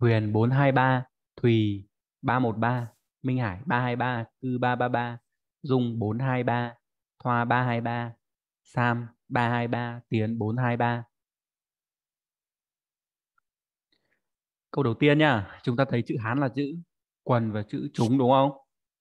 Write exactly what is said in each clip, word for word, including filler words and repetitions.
Huyền bốn hai ba, Thùy ba một ba, Minh Hải ba hai ba, Cư ba ba ba, Dung bốn hai ba, Thoa ba hai ba, Sam ba hai ba, Tiến bốn hai ba. Câu đầu tiên nha, chúng ta thấy chữ Hán là chữ quần và chữ chúng đúng không?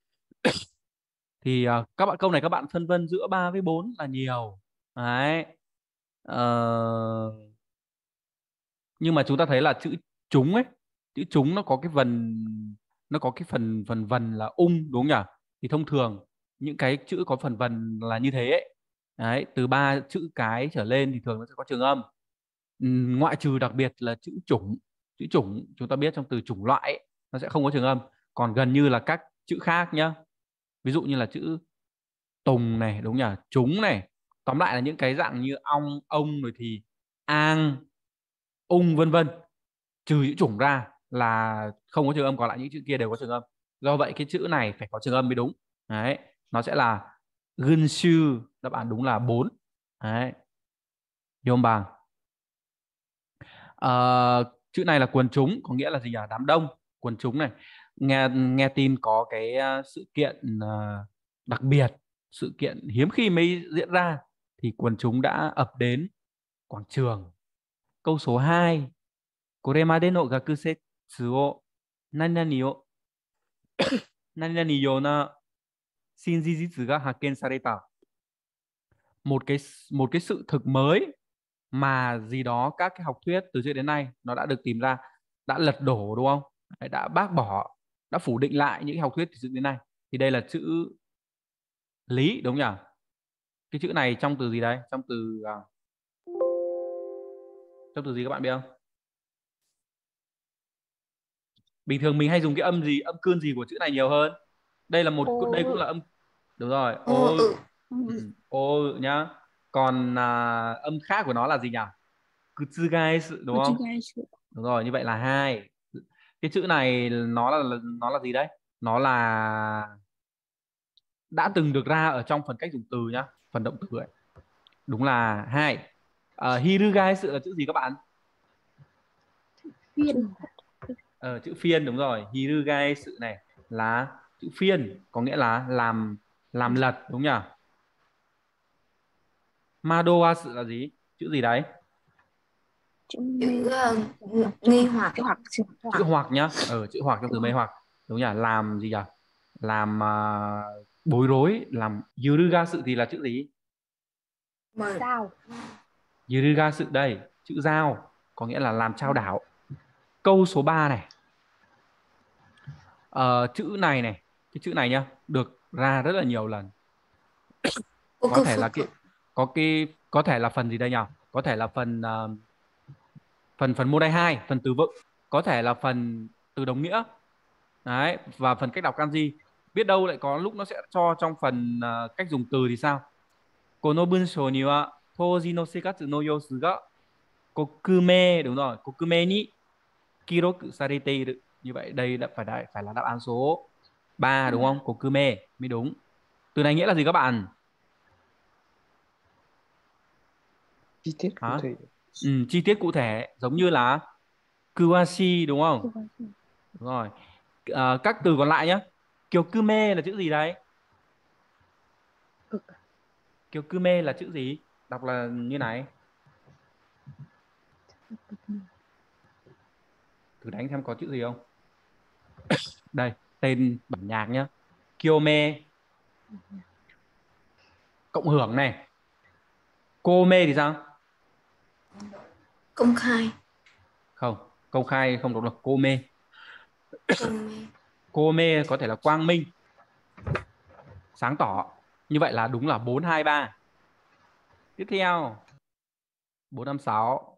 Thì à, các bạn câu này các bạn phân vân giữa ba với bốn là nhiều. Đấy. Ờ, nhưng mà chúng ta thấy là chữ chúng ấy, chữ chúng nó có cái vần, nó có cái phần phần vần là ung đúng không nhỉ? Thì thông thường những cái chữ có phần vần là như thế ấy. Đấy, từ ba chữ cái trở lên thì thường nó sẽ có trường âm. Ừm, ngoại trừ đặc biệt là chữ chủng. Chữ chủng chúng ta biết trong từ chủng loại ấy, nó sẽ không có trường âm. Còn gần như là các chữ khác nhá, ví dụ như là chữ tùng này đúng nhỉ, chúng này, tóm lại là những cái dạng như ong ông rồi thì ang ung vân vân, trừ chữ chủng ra là không có trường âm, còn lại những chữ kia đều có trường âm. Do vậy cái chữ này phải có trường âm mới đúng. Đấy, nó sẽ là gân sư, đáp án đúng là bốn. Đấy, nhôm bằng. Ờ, chữ này là quần chúng, có nghĩa là gì nhỉ? Đám đông, quần chúng này. Nghe nghe tin có cái ờ, sự kiện ờ, đặc biệt, sự kiện hiếm khi mới diễn ra thì quần chúng đã ập đến quảng trường. Câu số hai. Koremade no gakusetsu o nani nani o nani nani yo na shinjijitsu ga hakken sareta. Một cái một cái sự thực mới mà gì đó các cái học thuyết từ trước đến nay nó đã được tìm ra, đã lật đổ đúng không? Đấy, đã bác bỏ, đã phủ định lại những cái học thuyết từ trước đến nay. Thì đây là chữ lý đúng nhỉ? Cái chữ này trong từ gì đây? Trong từ à, trong từ gì các bạn biết không? Bình thường mình hay dùng cái âm gì, âm cương gì của chữ này nhiều hơn? Đây là một, đây cũng Ô. là âm, đúng rồi, Ô ô. ự. Ừ, ô nhá. Còn à, âm khác của nó là gì nhỉ? Kutsugai đúng không? Kutsugaishu. Đúng rồi, như vậy là hai. Cái chữ này nó là nó là gì đấy? Nó là đã từng được ra ở trong phần cách dùng từ nhá, phần động từ ấy. Đúng là hai. Uh, hirugai sự là chữ gì các bạn? Phiên. Ờ, chữ phiên đúng rồi, hirugai sự này là chữ phiên, có nghĩa là làm làm lật đúng nhỉ? Madoa sự là gì? Chữ gì đấy? Chữ Chữ mê. ờ, Chữ nghi hoặc. hoặc. Chữ hoặc. Chữ Chữ hoặc. hoặc nhá. Ờ, chữ hoặc trong Chữ từ mê hoặc. hoặc đúng nhỉ? Làm gì nhỉ? Làm uh, bối rối, làm yuruga sự thì là chữ gì? Mời. Sao. Yuruga sự đây, chữ giao, có nghĩa là làm trao đảo. Câu số ba này. Ờ, chữ này này, cái chữ này nhá, được ra rất là nhiều lần. Có thể là Okufuku. cái có cái có thể là phần gì đây nhỉ? Có thể là phần ờ, phần phần mô đai hai, phần từ vựng, có thể là phần từ đồng nghĩa. Đấy, và phần cách đọc kanji. Biết đâu lại có lúc nó sẽ cho trong phần ờ, cách dùng từ thì sao? Kono bunshō ni wa toji no seikatsu no yousu ga kokume, đúng rồi, kokume ni kiroku sarete iru. Như vậy đây đã phải đại phải là đáp án số ba đúng không? Kokume mới đúng. Từ này nghĩa là gì các bạn? chi tiết cụ Hả? thể. Ừ, chi tiết cụ thể giống như là kuwashi đúng không? Kuwashi. Đúng rồi. Ờ, các từ còn lại nhá. Kyokume là chữ gì đấy? Cực. Kyokume là chữ gì? Đọc là như này. Thử đánh xem có chữ gì không. Đây, tên bản nhạc nhá. Kyome, cộng hưởng này. Kome thì sao? Công khai. Không, công khai không đọc được Kome. Công. Kome có thể là quang minh, sáng tỏ. Như vậy là đúng là bốn hai ba. Tiếp theo, bốn năm sáu.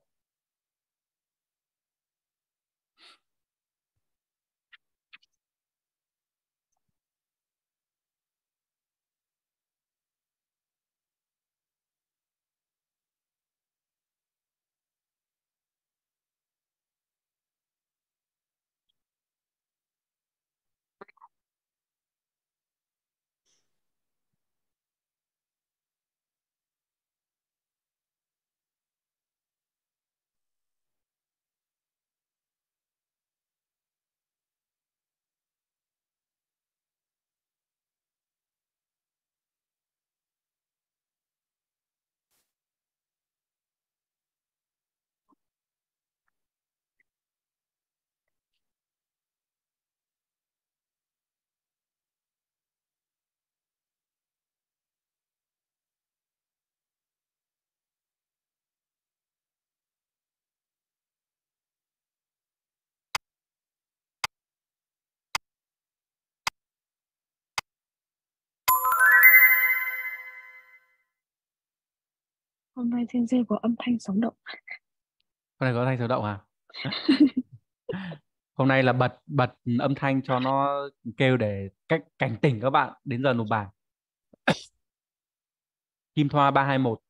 Hôm nay sensei có âm thanh sống động. Hôm nay có thanh số động à? Hôm nay là bật bật âm thanh cho nó kêu để cách cảnh tỉnh các bạn đến giờ nộp bài. Kim Thoa ba hai một,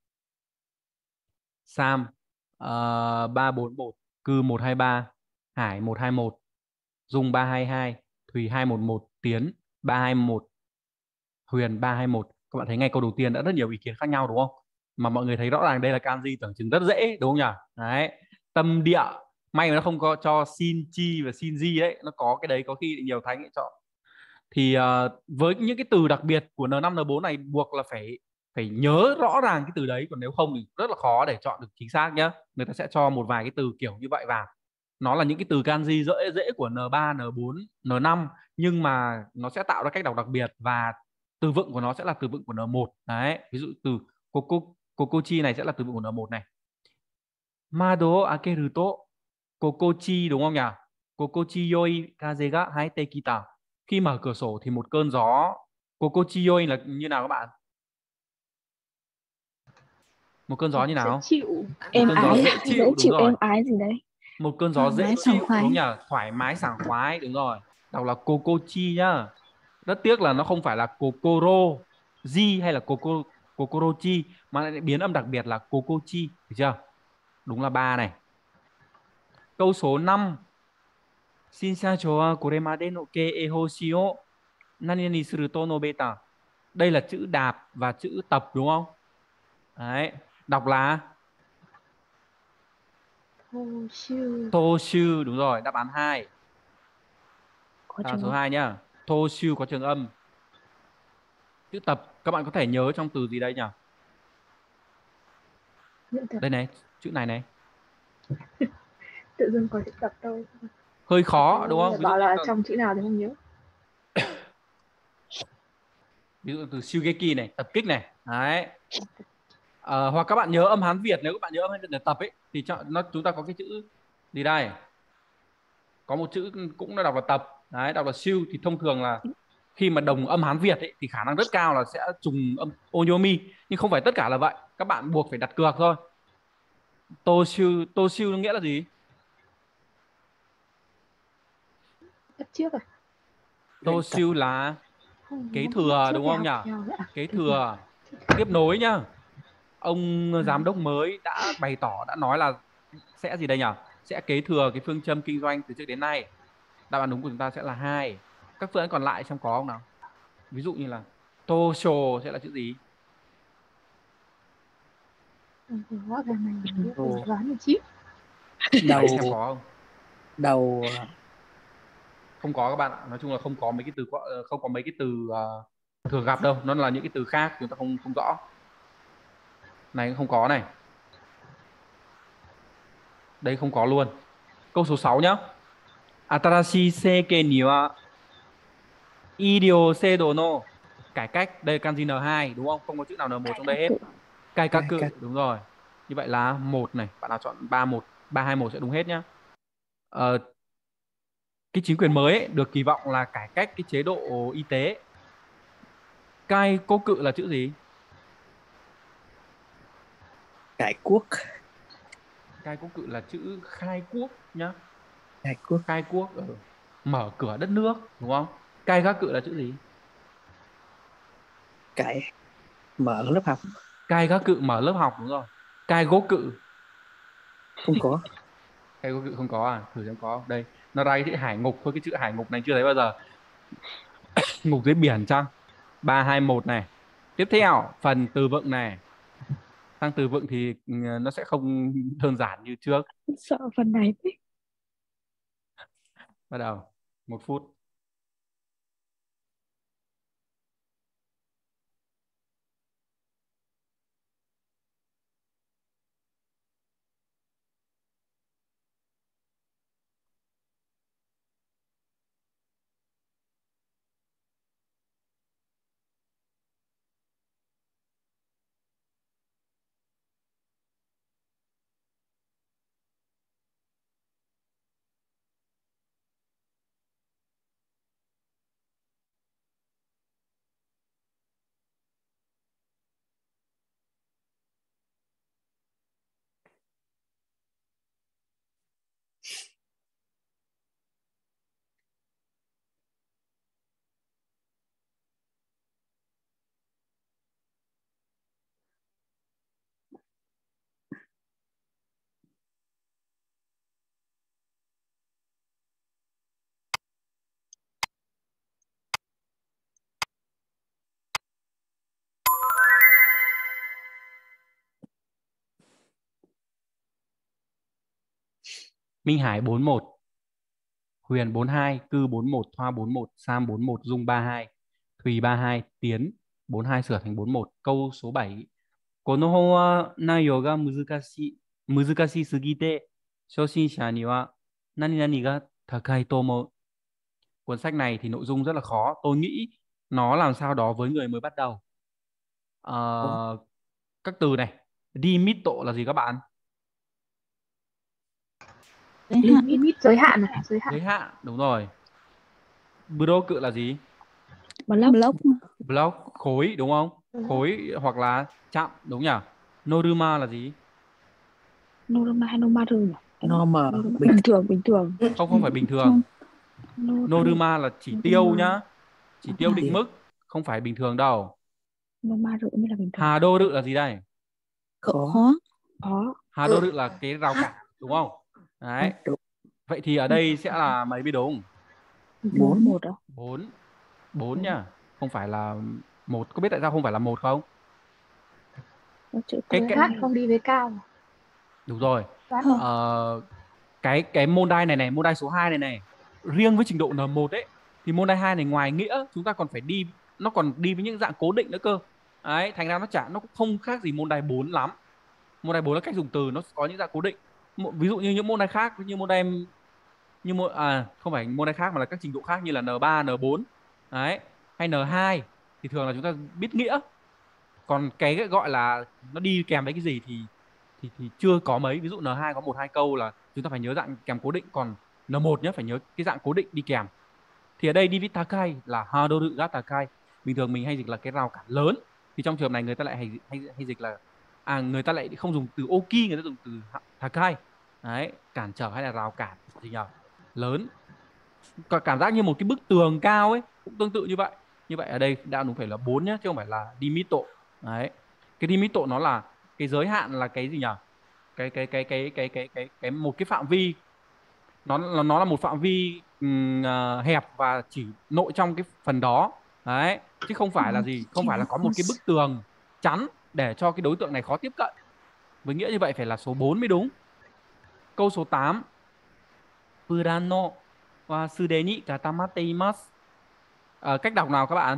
Sam uh, ba bốn một, Cư một hai ba, Hải một hai một, Dung ba hai hai, Thùy hai một một, Tiến ba hai một, Huyền ba hai một. Các bạn thấy ngay câu đầu tiên đã rất nhiều ý kiến khác nhau đúng không? Mà mọi người thấy rõ ràng đây là kanji tưởng chừng rất dễ đúng không nhỉ? Đấy. Tâm địa, may mà nó không có cho Shinji và Shinji đấy, nó có cái đấy có khi nhiều thánh chọn. Thì uh, với những cái từ đặc biệt của N năm N bốn này buộc là phải phải nhớ rõ ràng cái từ đấy, còn nếu không thì rất là khó để chọn được chính xác nhá. Người ta sẽ cho một vài cái từ kiểu như vậy vào. Nó là những cái từ kanji dễ dễ của N ba, N bốn, N năm, nhưng mà nó sẽ tạo ra cách đọc đặc biệt và từ vựng của nó sẽ là từ vựng của N một. Đấy, ví dụ từ Koko, Kokochi này sẽ là từ vựng của N một này. Mado akeru to Kokochi đúng không nhỉ? Kokochi yoi kaze ga haite kita. Khi mở cửa sổ thì một cơn gió. Kokochi yoi là như nào các bạn? Một cơn gió như nào? Dễ chịu. Em cơn gió ái, dễ dễ chịu, chịu, đúng rồi. em ái gì đấy. Một cơn gió Thoải dễ mái, chịu sảng đúng khoái. nhỉ? Thoải mái sảng khoái, đúng rồi. Đọc là Kokochi nhá. Rất tiếc là nó không phải là Kokoro Ji hay là Koko Kokorochi mà lại biến âm đặc biệt là Kokochi, được chưa? Đúng là ba này. Câu số năm. Shinshacho wa koremade no ke e hoshi o nani nani suru to nobeta. Đây là chữ đạp và chữ tập đúng không? Đấy, đọc là Toshu. Toshu, đúng rồi, đáp án hai. Có Đáp án trường số hợp. hai nhá. Toshu có trường âm. Chữ tập các bạn có thể nhớ trong từ gì đây nhỉ? Luyện tập. Đây này, chữ này này. Tự dưng có chữ tập thôi. Hơi khó đúng không? Ví dụ Bảo như là là, trong chữ nào thì không nhớ. ví dụ từ Shugeki này, tập kích này. Đấy. À, hoặc các bạn nhớ âm Hán Việt, nếu các bạn nhớ âm Hán Việt để tập ấy thì cho, nó chúng ta có cái chữ gì đây? Có một chữ cũng là đọc là tập. Đấy, đọc là siêu thì thông thường là khi mà đồng âm Hán Việt ấy, thì khả năng rất cao là sẽ trùng âm Onyomi, nhưng không phải tất cả là vậy, các bạn buộc phải đặt cược thôi. Tô siêu, tô siêu nghĩa là gì? Bắt trước à? Tô siêu là Không, kế nó thừa trước đúng thì không học nhỉ? theo vậy à? Kế thừa, tiếp nối nhá. Ông giám đốc mới đã bày tỏ, đã nói là sẽ gì đây nhỉ? Sẽ kế thừa cái phương châm kinh doanh từ trước đến nay. Đáp án đúng của chúng ta sẽ là hai. Các phương án còn lại xem có không nào? Ví dụ như là Tosho sẽ là chữ gì? Ừ, hóa ra này mình biết Ồ. đoán được chứ. Đấy, Đầu xem có không? đầu Không có các bạn ạ. Nói chung là không có mấy cái từ không có mấy cái từ uh, thường gặp đâu, nó là những cái từ khác chúng ta không không rõ. Này cũng không có này. Đây không có luôn. Câu số sáu nhá. Atarashi seike ni wa irio seido no, cải cách. Đây là kanji N hai đúng không? Không có chữ nào N một trong đây hết. Kaikaku, đúng rồi. Như vậy là một này, bạn nào chọn ba một, ba hai một sẽ đúng hết nhá. Ờ, cái chính quyền mới ấy, được kỳ vọng là cải cách cái chế độ y tế. Cai cô cự là chữ gì? cải quốc. Cai cô cự là chữ khai quốc nhá. Cải quốc. Khai quốc ở mở cửa đất nước đúng không? Cai gác cự là chữ gì? Cải mở lớp học. Cai gác cự mở lớp học, đúng rồi. Cai gỗ cự Không có. Cai gỗ cự không có à? Thử xem có không? Đây, nó ra cái chữ hải ngục thôi, cái chữ hải ngục này chưa thấy bao giờ. Ngục dưới biển chăng? Ba hai một này. Tiếp theo phần từ vựng này. Sang từ vựng thì ừ, nó sẽ không đơn giản như trước. Sợ phần này đấy. Bắt đầu. Một phút. Minh Hải bốn một, Huyền bốn hai, Cư bốn một, Thoa bốn một, Sam bốn một, Dung ba hai, Thùy ba hai, Tiến bốn hai sửa thành bốn một. Câu số bảy. この本は内容が難しい、難しすぎて、初心者には何々が高いと思う。Cuốn sách này thì nội dung rất là khó. Tôi nghĩ nó làm sao đó với người mới bắt đầu. Ủa? Ờ, các từ này. Limito là gì các bạn? Giới hạn. Limit giới hạn này, giới hạn. Giới hạn, đúng rồi. Block là gì? Block. Block. Block, khối đúng không? Khối hoặc là chạm, đúng nhỉ? Norma là gì? Norma hay Nomaru nhỉ? Nó mà Norma. bình Bình thường, bình thường. Không, không phải bình thường. Norma. Norma là chỉ tiêu nhá. Chỉ tiêu định mức, không phải bình thường đâu. Nomaru mới là bình thường. Hà đô rự là gì đây? khó. Khó. Khó. Hà đô rự là cái rào cản, đúng không? Đấy. Đúng. Vậy thì ở đây sẽ là mấy mới đúng? Bốn một đâu? Bốn. Bốn nhá. Không phải là một. Có biết tại sao không phải là một không? Có chữ Cái Giới cái hạn không đi với cao. đúng rồi. Toán. Ờ, cái cái môn đai này này, môn đai số hai này này, riêng với trình độ N một ấy thì môn đai hai này ngoài nghĩa chúng ta còn phải đi, nó còn đi với những dạng cố định nữa cơ. Đấy, thành ra nó chả, nó cũng không khác gì môn đai bốn lắm. Môn đai bốn là cách dùng từ, nó có những dạng cố định. Mộ- ví dụ như những môn đai khác, như môn đai như môn à không phải môn đai khác mà là các trình độ khác như là N ba, N bốn đấy, hay N hai thì thường là chúng ta biết nghĩa. Còn cái gọi là nó đi kèm với cái gì thì thì thì chưa có mấy. Ví dụ N hai có một hai câu là chúng ta phải nhớ dạng kèm cố định, còn N một nhá phải nhớ cái dạng cố định đi kèm. Thì ở đây đi với takai là hadoru ga takai, bình thường mình hay dịch là cái rào cản lớn, thì trong trường hợp này người ta lại hay hay, hay dịch là à người ta lại không dùng từ oki, người ta dùng từ takai. Đấy, cản trở hay là rào cản gì nhỉ, lớn, có cảm giác như một cái bức tường cao ấy, cũng tương tự như vậy. Như vậy ở đây đã đúng phải là bốn nhá, chứ không phải là limito. Đấy, cái limito nó là cái giới hạn, là cái gì nhỉ, cái cái cái cái cái cái cái cái một cái phạm vi, nó nó nó là một phạm vi um, uh, hẹp và chỉ nội trong cái phần đó. Đấy, chứ không phải là gì, không phải là có một cái bức tường chắn để cho cái đối tượng này khó tiếp cận. Với nghĩa như vậy phải là số bốn mới đúng. Câu số tám. Furano wa sude ni katamatte imasu. Ờ, cách đọc nào các bạn?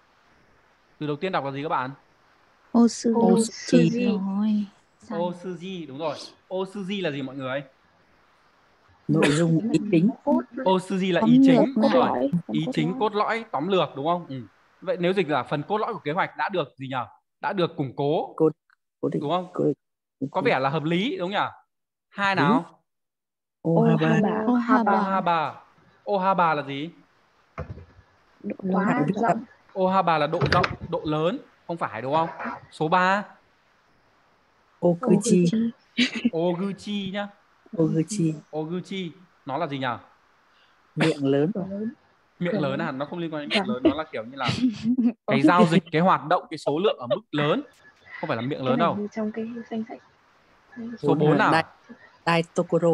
Từ đầu tiên đọc là gì các bạn? Osuji. Osuji. Rồi. Sai. Osuji, đúng rồi. Osuji là gì mọi người? Nội dung ý chính. Osuji là Tóm ý lược chính, này. đúng rồi. Lõi, phần Ý cốt chính, lõi. cốt lõi, tóm lược, đúng không? Ừ. Vậy nếu dịch là phần cốt lõi của kế hoạch đã được gì nhỉ? Đã được củng cố, Cố, cố định. đúng không? Cố định. Có vẻ là hợp lý, đúng nhỉ? Hai Đúng. nào? Ohaba. Ohaba. Ohaba. Ohaba. Ohaba là gì? Độ lớn. Quá Độ rộng. Ohaba là độ rộng, độ lớn, không phải đúng không? Số ba. Okuchi. Oguchi nhá. Oguchi. Oguchi nó là gì nhỉ? Miệng lớn rồi. Miệng lớn à? Nó không liên quan đến miệng lớn, nó là kiểu như là cái giao dịch, cái hoạt động, cái số lượng ở mức lớn, không phải là miệng Cái lớn này đâu. như trong cái danh sách. Số bốn nào? Dai, Dai Tokoro.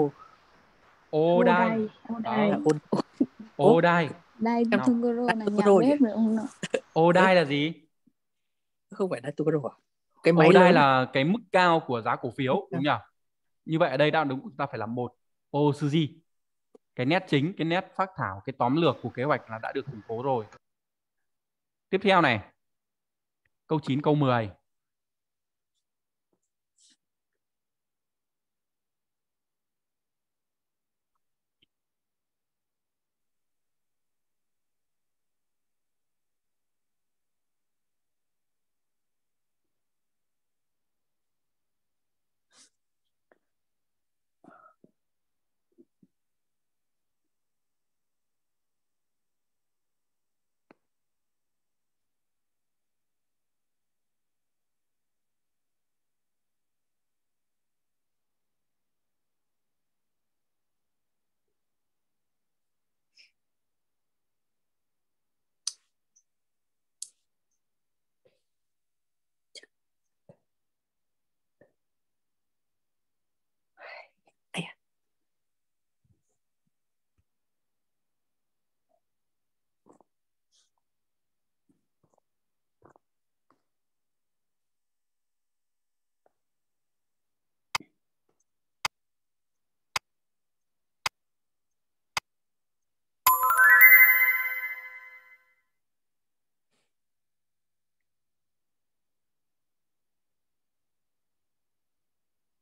Odai. Odai. À, Od- Odai. Đây, Nào. Togoro là Dai nhà Tokoro bếp nhỉ? rồi ông nọ. Odai là gì? Không phải Dai Tokoro à? Cái máy Odai lớn. là cái mức cao của giá cổ phiếu, đúng nhỉ? Như vậy ở đây đang đúng, ta phải là một Osuji. Cái nét chính, cái nét phác thảo, cái tóm lược của kế hoạch là đã được củng cố rồi. Tiếp theo này. Câu chín, câu mười.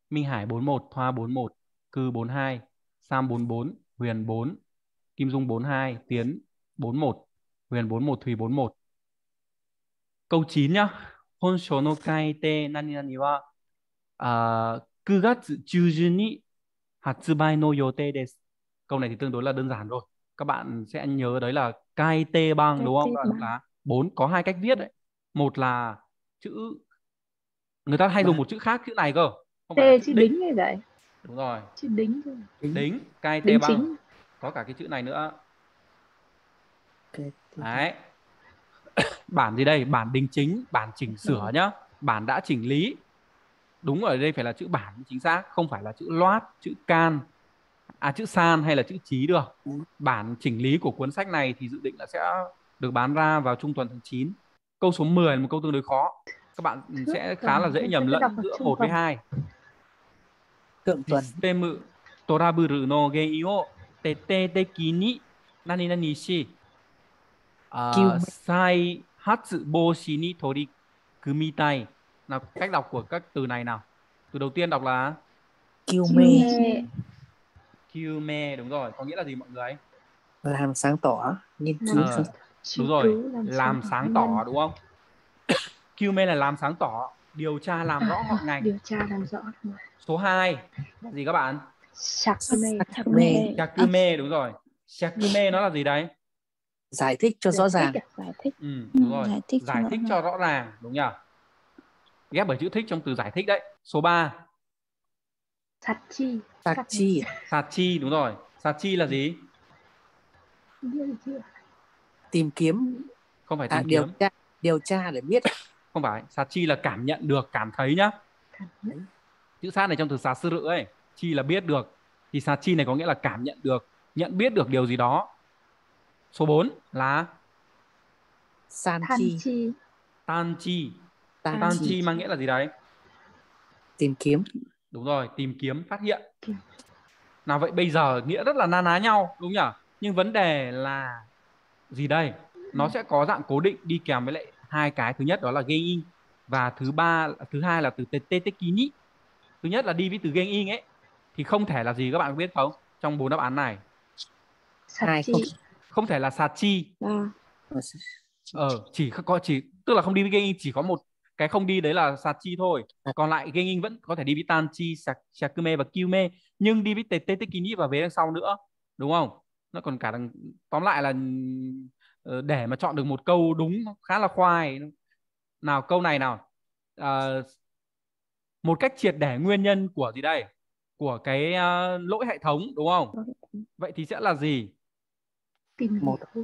Minh Hải bốn một, Thoa bốn một, Cư bốn hai, Sam bốn bốn, Huyền bốn, Kim Dung bốn hai, Tiến bốn một, Huyền bốn một, Thùy bốn một. Câu chín nhá. Honsho no kaite nani nani wa uh, ku gatsu chujun ni hatsubai no yote desu. Câu này thì tương đối là đơn giản rồi. Các bạn sẽ nhớ đấy là kaite bang đúng không? Kaite Đó bang. là bốn có hai cách viết đấy. Một là chữ, người ta hay dùng một chữ khác chữ này cơ, không T phải là chữ chữ đính. đính hay vậy? Đúng rồi, Chữ đính thôi. đính, kaite Đính bang. chính. Có cả cái chữ này nữa. Ok. Đấy. Bản gì đây? Bản đính chính, bản chỉnh sửa nhá. Bản đã chỉnh lý. Đúng ở đây phải là chữ bản chính xác, không phải là chữ loát, chữ can, à chữ san hay là chữ chí được. Ừ. Bản chỉnh lý của cuốn sách này thì dự định là sẽ được bán ra vào trung tuần tháng chín. Câu số mười là một câu tương đối khó. Các bạn Trước sẽ khá tuần là dễ em nhầm sẽ đọc lẫn vào giữa trung một với tuần. hai. Thượng tuần. System torabu no gein o tete teki ni nani nani shi Kiêu uh, sai hatsu boshi ni torikumitai. Nào, cách đọc của các từ này nào. Từ đầu tiên đọc là Kiêu Chiêu mê. mê. kyume, đúng rồi. Có nghĩa là gì mọi người? Làm sáng tỏ, nghiên cứu Làm sáng Ờ, tỏ. Truy đúng rồi, cứu làm, làm sáng sáng tỏ tỏ đúng không? Kyume là làm sáng tỏ, điều tra làm rõ ngọn ngành. điều tra làm rõ. Số hai là gì các bạn? Sạc mê. Sắc mê. Shakume, đúng rồi. Shakume nó là gì đấy? Giải thích cho Giải rõ thích ràng. à? Giải thích. Ừ, Ừ, đúng rồi. giải thích cho Giải rõ thích ràng. cho rõ ràng, đúng nhỉ? Ghép bởi chữ thích trong từ giải thích đấy. Số ba. Sạc chi. Sạc chi. Sachi, đúng rồi. Sachi là gì? Biết được chưa? Tìm kiếm. Không phải À, tìm điều kiếm. tra. Điều tra để biết. Không phải. Sachi là cảm nhận được, cảm thấy nhá. Đấy. Chữ sát này trong từ sasuru ấy, chi là biết được, thì sachi này có nghĩa là cảm nhận được, nhận biết được điều gì đó. Số bốn là San Than chi. chi. tanchi. Tan chi. Tanchi mang nghĩa là gì đấy? Tìm kiếm. Đúng rồi, tìm kiếm, phát hiện. Kiếm. Nào vậy bây giờ nghĩa rất là na ná nhau đúng nhỉ? Nhưng vấn đề là gì đây? Nó sẽ có dạng cố định đi kèm với lại hai cái. Thứ nhất đó là gein, và thứ ba thứ hai là từ tetekini. Thứ nhất là đi với từ gein ấy, thì không thể là gì các bạn biết không? Trong bốn đáp án này Sạc Hai chi. không. không thể là sachi. Ba. Ờ, chỉ có chỉ tức là không đi với gein, chỉ có một cái không đi đấy là sachi thôi. Còn lại gein vẫn có thể đi với tanchi, shakume và kyume, nhưng đi với tetekini và vế đằng sau nữa, đúng không? Nó còn cả đằng, tóm lại là ờ, để mà chọn được một câu đúng khá là khoai. Nào câu này nào. Ờ, một cách triệt để nguyên nhân của gì đây? Của cái ờ, lỗi hệ thống đúng không? Vậy thì sẽ là gì? Tìm Một. hiểu.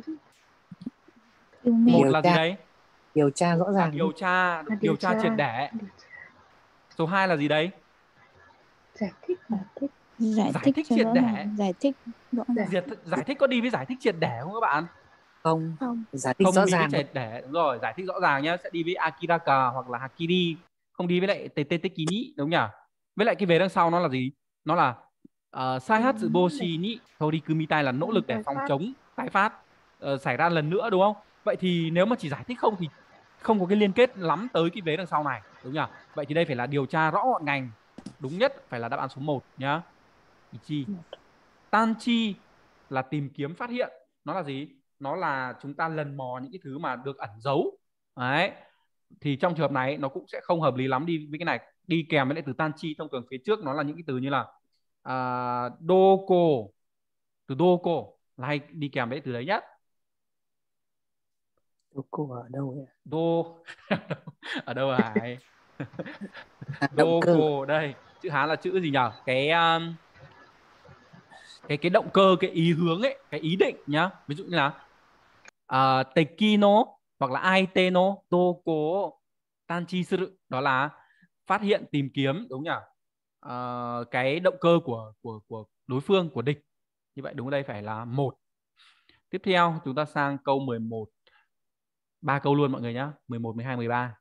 Kiêu mê. Một Điều là gì tra. đấy? Điều tra rõ À, ràng. điều tra, À, điều tra triệt để. Điều tra. Số hai là gì đấy? Giải thích. Giải thích. Giải Giải thích thích cho triệt rõ để. ràng. Giải thích rõ ràng. Giải, giải thích có đi với giải thích triệt để không các bạn? Không. Không. Giải thích Không rõ đi với ràng. triệt để, đúng rồi, giải thích rõ ràng nhá, sẽ đi với akiraka hoặc là hakiri, không đi với lại tetekini, đúng nhỉ? Với lại cái vế đằng sau nó là gì? Nó là uh, saihatsu boshi ni torikumitai, là nỗ lực để Tái phòng phát. chống tái phát ờ, xảy ra lần nữa, đúng không? Vậy thì nếu mà chỉ giải thích không thì không có cái liên kết lắm tới cái vế đằng sau này, đúng nhỉ? Vậy thì đây phải là điều tra rõ ngọn ngành, đúng nhất phải là đáp án số một nhá. Ichi. Tanchi là tìm kiếm, phát hiện. Nó là gì? Nó là chúng ta lần mò những cái thứ mà được ẩn giấu. Đấy. Thì trong trường hợp này nó cũng sẽ không hợp lý lắm đi với cái này. Đi kèm với lại từ tanchi thông thường phía trước nó là những cái từ như là uh, doko. Từ doko là hay đi kèm với từ đấy nhất. Cô ở đâu vậy? Do ở đâu à? À, động cơ. Doko đây. Chữ Hán là chữ gì nhỉ? Cái um, cái cái động cơ, cái ý hướng ấy, cái ý định nhá. Ví dụ như là uh, tekino hoặc là aiteno toko tanchi suru, đó là phát hiện, tìm kiếm, đúng nhỉ? Uh, cái động cơ của của của đối phương, của địch. Như vậy đúng ở đây phải là một. Tiếp theo chúng ta sang câu mười một. Ba câu luôn mọi người nhá. mười một, mười hai, mười ba.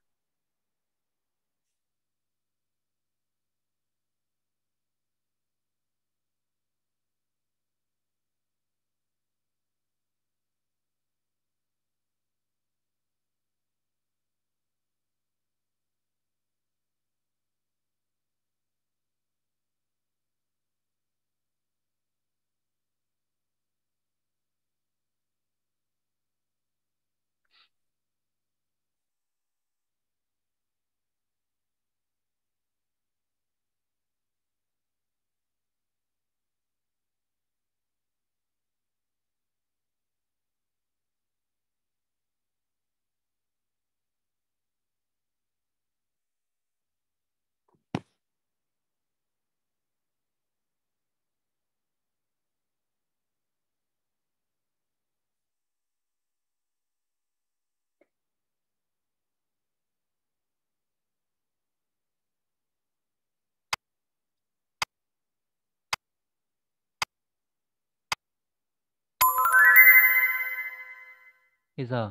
Bây giờ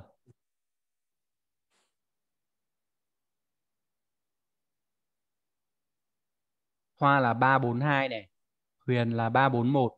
Hoa là ba bốn hai này, Huyền là ba bốn một,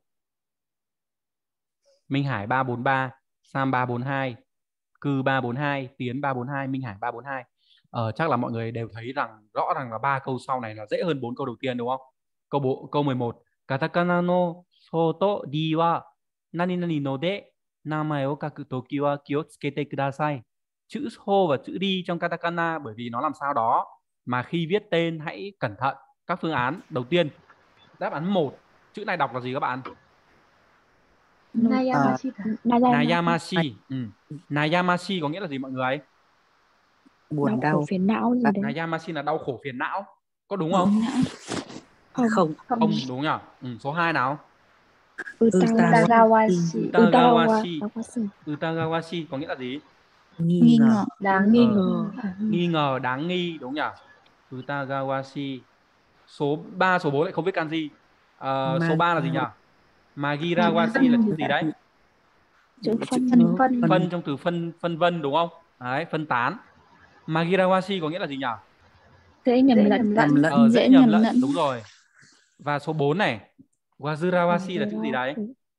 Minh Hải ba bốn ba, Sam ba bốn hai, Cư ba bốn hai, Tiến ba bốn hai, Minh Hải ba bốn hai. Ờ, chắc là mọi người đều thấy rằng rõ ràng là ba câu sau này là dễ hơn bốn câu đầu tiên đúng không? Câu bộ câu mười một. Katakana no soto ri wa nani nani no de namae o kaku toki wa ki o tsukete kudasai. Chữ hô và chữ ri trong katakana bởi vì nó làm sao đó mà khi viết tên hãy cẩn thận. Các phương án đầu tiên, đáp án một, chữ này đọc là gì các bạn? Nayamashi. Nayamashi. Ừ. Nayamashi có nghĩa là gì mọi người? Buồn Đau đau. khổ phiền não gì đấy. Nayamashi là đau khổ phiền não. Có đúng không? Không. Không. Không đúng nhỉ? Ừ, số hai nào? Utagawashi. Utagawashi. Utagawashi. Utagawashi có nghĩa là gì? Nghi Nghi ngờ. ngờ. Đáng nghi Ờ, ngờ. nghi ngờ, đáng nghi đúng nhỉ? Utagawashi. Số ba, số bốn lại không biết kanji. Ờ, số ba là gì nhỉ? Magirawashi là chữ gì đấy? Chữ phân. Phân phân. Phân trong từ phân phân vân đúng không? Đấy, phân tán. Magirawashi có nghĩa là gì nhỉ? Dễ nhầm Dễ lẫn. nhầm Nhầm lẫn. lẫn. Ờ, dễ Dễ nhầm nhầm lẫn, lẫn. đúng rồi. Và số bốn này, Wazirawashi là chữ gì đấy?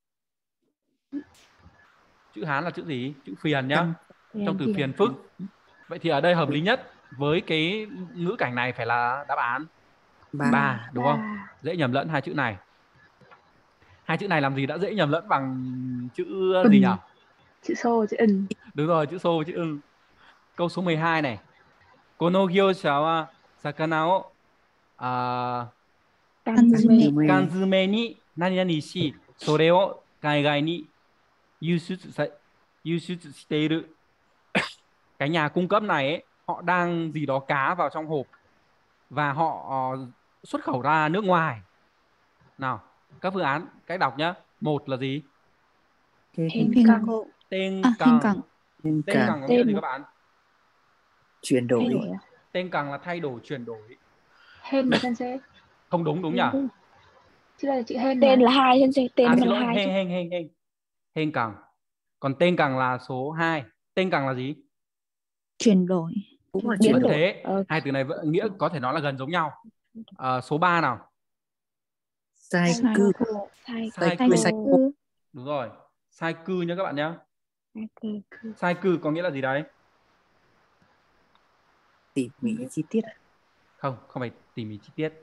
Chữ Hán là chữ gì? Chữ phiền nhá. Trong từ phiền phức. Vậy thì ở đây hợp lý nhất với cái ngữ cảnh này phải là đáp án Ba. ba đúng không? Ba. Dễ nhầm lẫn hai chữ này. Hai chữ này làm gì đã dễ nhầm lẫn bằng chữ Ừm. gì nhỉ? Chữ xô, chữ ừn. Đúng rồi, chữ xô, chữ ưng. Câu số mười hai này. Kono gyosha wa sakana o à, Kanzume. kanzume ni nani nani shi sore o kaigai ni yushutsu sa- yushutsu shiteiru. Cái nhà cung cấp này ấy, họ đang gì đó cá vào trong hộp và họ ờ, xuất khẩu ra nước ngoài. Nào, các phương án cách đọc nhá. Một là gì? Cái Hình Hình căng. cô. Tên À, hình cằng. cẳng. tên Tên càng cằng có nghĩa là Tên gì mà. các bạn? chuyển Thay đổi. đổi à? Tên cằng là thay đổi, chuyển đổi. Hen mà sensei. Không đúng đúng nhỉ? Đúng. Chứ đây là chữ hen Tên mà. là hai sensei. Tên À mà xin là lỗi, hai. hên hên hên hên. Hên cằng. Còn tên cằng là số hai. Tên cằng là gì? Chuyển đổi. Cũng là Biến Vẫn chuyển đổi. đổi. thế. Ờ. Hai từ này vẫn nghĩa có thể nói là gần giống nhau. À, số ba nào. Sai Sai cư. Sai Sai Sai cư. sai cư. Đúng rồi. Sai cư nhá các bạn nhá. Sai cư. Sai cư có nghĩa là gì đấy? tỉ mỉ chi tiết. Không, không phải tỉ mỉ chi tiết.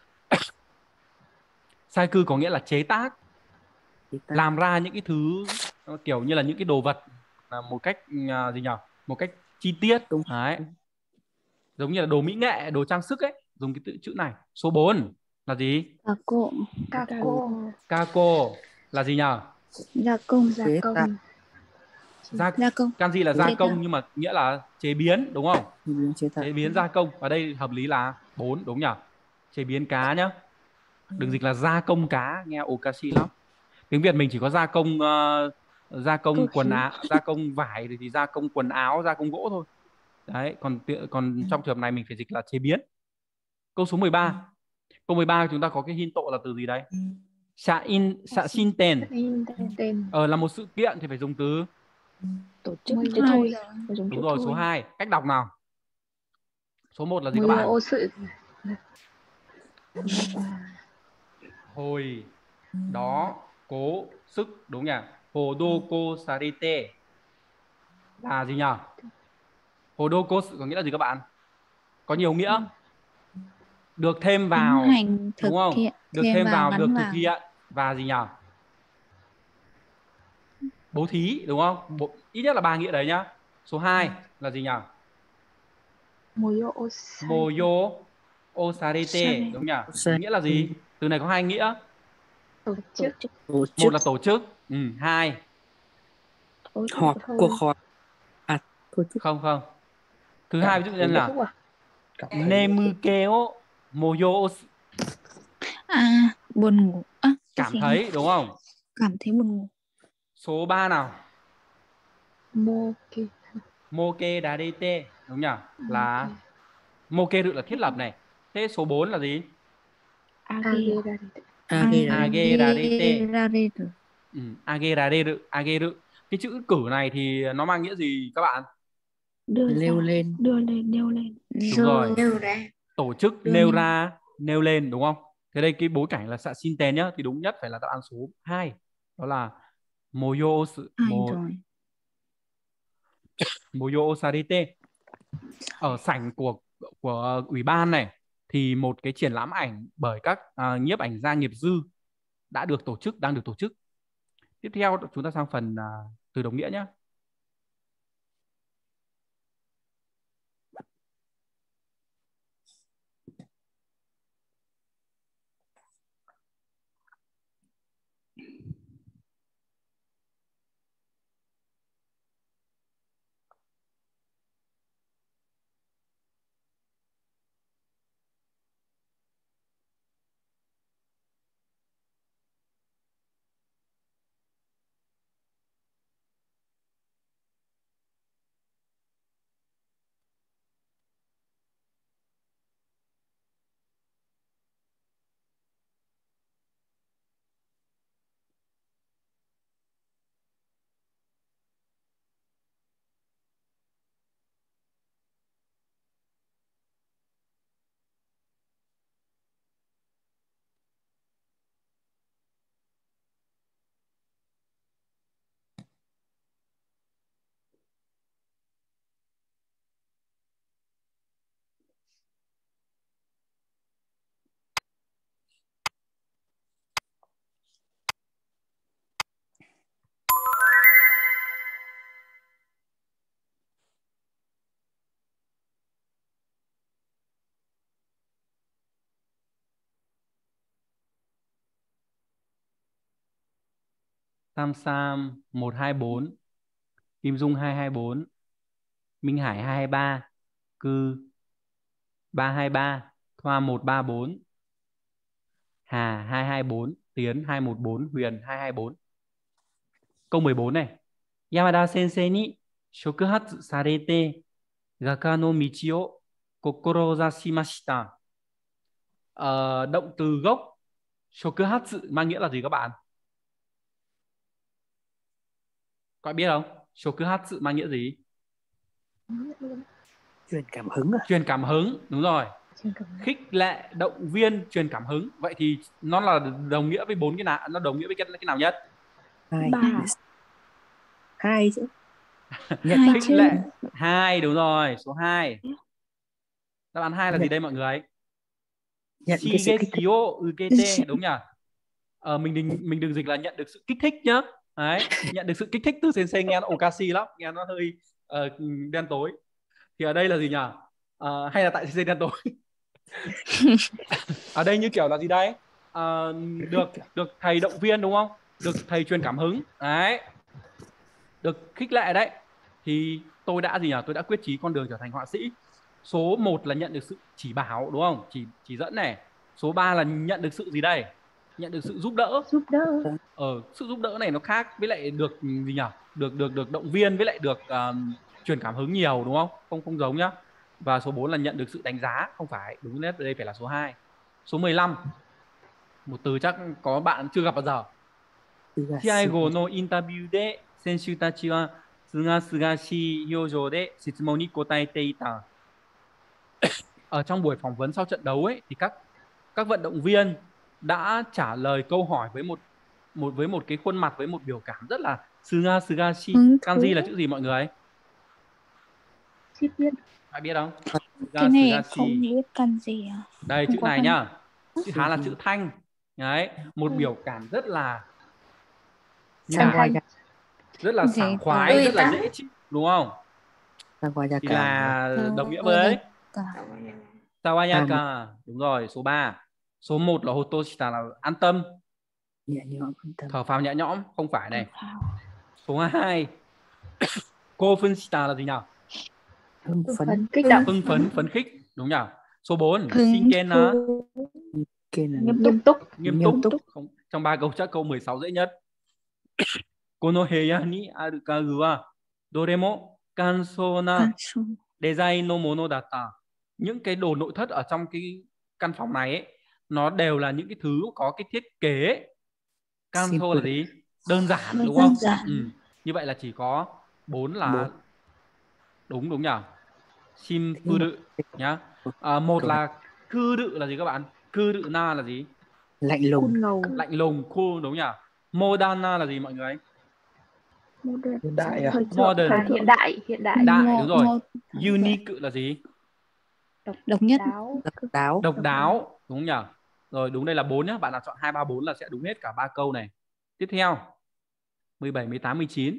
Sai cư có nghĩa là chế tác, Chi tiết. làm ra những cái thứ kiểu như là những cái đồ vật là một cách à, gì nhỉ? Một cách chi tiết. Đúng. Đấy. Giống như là đồ mỹ nghệ, đồ trang sức ấy, dùng cái tự chữ này. Số bốn là gì? Kako. Kako. Kako là gì nhỉ? Gia công. Gia Chế công. tạo. Gia Gia công. kanji là Chế gia tạo. công nhưng mà nghĩa là chế biến đúng không? Biến chế tạo. Chế biến gia công. Ở đây hợp lý là bốn đúng nhỉ? Chế biến cá nhá. Đừng dịch là gia công cá, nghe okashi lắm. Tiếng Việt mình chỉ có gia công uh, gia công Cơ quần khí. áo, gia công vải thì gia công quần áo, gia công gỗ thôi. Đấy, còn còn trong trường hợp này mình phải dịch là chế biến. Câu số mười ba. Câu mười ba chúng ta có cái hint tội là từ gì đây? Xạ in, xạ xin tên. In tên. Ờ, là một sự kiện thì phải dùng từ Tổ chức. Mười Thế hai. thôi. Phải dùng đúng chữ rồi. thôi. Số hai, cách đọc nào. Số một là gì các Mười bạn? ô sự. Hồi đó cố sức đúng nhỉ? Hodoko sarite là gì nhỉ? Hodoko có nghĩa là gì các bạn? Có nhiều nghĩa. Được thêm vào Tiến hành thực đúng không? hiện. Được Thêm thêm vào, vào, gắn được thực vào. hiện và gì nhỉ? Bố thí đúng không? Bộ, ít nhất là ba nghĩa đấy nhá. Số hai là gì nhỉ? Moyo osai. Moyo osarete đúng nhỉ? Osai. Nghĩa là gì? Từ này có hai nghĩa. Tổ Tổ chức. chức. Tổ Một chức là tổ chức, ừ, hai Tổ chức. họp. Thôi. Cuộc họp. À tổ chức. không không. Thứ hai ví dụ như Kết là thúc à? nemukeo moyo os- À, buồn ngủ. À, cái cảm gì? thấy đúng không? Cảm thấy buồn ngủ. Số ba nào. Moki. Moke darete đúng nhỉ? Là moke là thiết lập này. Thế số bốn là gì? Age. Agerarite. Age. Age darete. Agerareru. Ừ, age dareru, ageru. Cái chữ cử này thì nó mang nghĩa gì các bạn? Đưa Leo ra, lên. đưa lên, nêu lên. Đúng rồi. Nêu ra. Tổ chức Đưa nêu lên. ra, nêu lên đúng không? Thế đây cái bối cảnh là xạ xin tên nhá, thì đúng nhất phải là đáp án số hai. Đó là moyo Hai mo, rồi. moyo sarete. Ở sảnh của của ủy ban này thì một cái triển lãm ảnh bởi các à, nhiếp ảnh gia nghiệp dư đã được tổ chức, đang được tổ chức. Tiếp theo chúng ta sang phần à, từ đồng nghĩa nhé. Sam Sam một hai bốn, Kim Dung hai hai bốn, Minh Hải hai hai ba, Cư ba hai ba, Thoa một ba bốn, Hà hai hai bốn, Tiến hai một bốn, Huyền hai hai bốn. Câu mười bốn này. Yamada sensei ni shokuhatsu sarete gaka no michi o kokorozashimashita. Ờ, động từ gốc shokuhatsu mang nghĩa là gì các bạn? Các bạn biết không? Shokuhatsu mang nghĩa gì? Truyền cảm hứng à? Truyền cảm hứng, đúng rồi. Truyền cảm hứng. Khích lệ, động viên, truyền cảm hứng. Vậy thì nó là đồng nghĩa với bốn cái nào? Nó đồng nghĩa với cái, cái nào nhất? Hai. Ba. Hai chứ. Hai Khích chứ. lệ. Hai, đúng rồi. Số hai. Đáp án hai là gì đây mọi người? Nhận cái sự kích thích. Shigeki o ukete, đúng nhỉ? Ờ, mình đừng mình đừng dịch là nhận được sự kích thích nhá. Đấy, nhận được sự kích thích từ sensei nghe nó okashi lắm, nghe nó hơi uh, đen tối. Thì ở đây là gì nhỉ? Uh, hay là tại sensei đen tối? Ở đây như kiểu là gì đây? Uh, được được thầy động viên đúng không? Được thầy truyền cảm hứng. Đấy. Được khích lệ đấy. Thì tôi đã gì nhỉ? Tôi đã quyết chí con đường trở thành họa sĩ. Số một là nhận được sự chỉ bảo đúng không? Chỉ chỉ dẫn này. Số ba là nhận được sự gì đây? Nhận được sự giúp đỡ. Giúp đỡ. Ờ, sự giúp đỡ này nó khác với lại được gì nhỉ? Được được được động viên với lại được uh, truyền cảm hứng nhiều đúng không? Không không giống nhá. Và số bốn là nhận được sự đánh giá, không phải, đúng nhất đây phải là số hai. Số mười lăm. Một từ chắc có bạn chưa gặp bao giờ. Chiaigo no interview de senshu tachi wa sugasugashii hyojou de shitsumon ni kotaete ita. Ở trong buổi phỏng vấn sau trận đấu ấy thì các các vận động viên đã trả lời câu hỏi với một một với một cái khuôn mặt với một biểu cảm rất là suga sugashi. Kanji là chữ gì mọi người? Chi tiết. Ai biết không? Cái này không biết kanji à? Đây Không chữ có này căn- nhá. Chữ Hán là chữ thanh. Đấy, một biểu cảm rất là Sang nhả, qua rất là Dễ sảng khoái, tươi rất là ta. dễ chịu đúng không? sang qua Thì là đồng nghĩa với Sawayaka. Đúng rồi, số ba. Số một là Hotoshita là an tâm, nhẹ nhõm an tâm. thở phào nhẹ nhõm, không phải này. Số hai Kofunshita là gì nào? Hưng phấn. Phấn kích động. Hưng phấn, phấn khích, đúng nhỉ? Số bốn Hứng Shinken là Kia là Nghiêm nghiêm túc. nghiêm Nghiêm túc. túc. Không, trong ba câu chắc câu mười sáu dễ nhất. Kono heya ni aru kagu wa doremo kansou na Kansu. design no mono datta. Những cái đồ nội thất ở trong cái căn phòng này ấy, nó đều là những cái thứ có cái thiết kế Kansou là gì? Đơn giản đúng Đơn không? giản. Ừ. Như vậy là chỉ có bốn là Bốn. đúng đúng nhỉ? Sim Thế nhưng mà cư nhá. À, một câu này là cư đự là gì các bạn? Cư đự na là gì? lạnh lùng. Cun ngầu. Lạnh lùng, cool đúng nhỉ? Modana là gì mọi người? Modern. Hiện đại à? Thời thượng. Modern. Thời À, thượng. hiện đại, hiện đại. Đại Ngô- đúng rồi. ngô- vậy. Unique là gì? Độc, Độc nhất. đáo. Độc đáo. Độc Độc đáo đúng nhỉ? Rồi đúng, đây là bốn nhá. Bạn nào chọn hai ba bốn là sẽ đúng hết cả ba câu này. Tiếp theo mười bảy, mười tám, mười chín.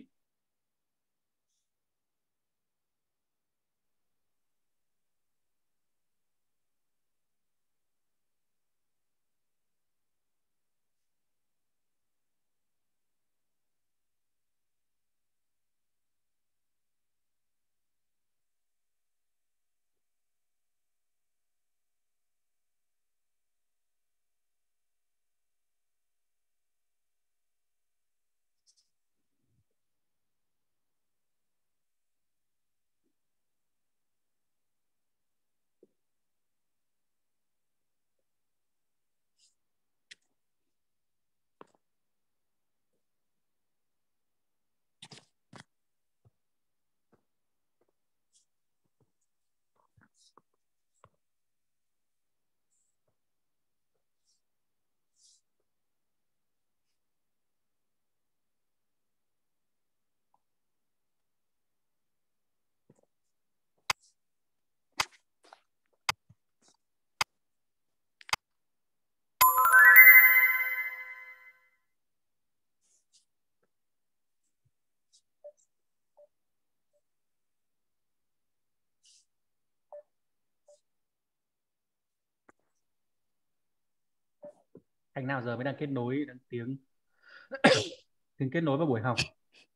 Anh nào giờ mới đang kết nối đang tiếng tiếng kết nối vào buổi học.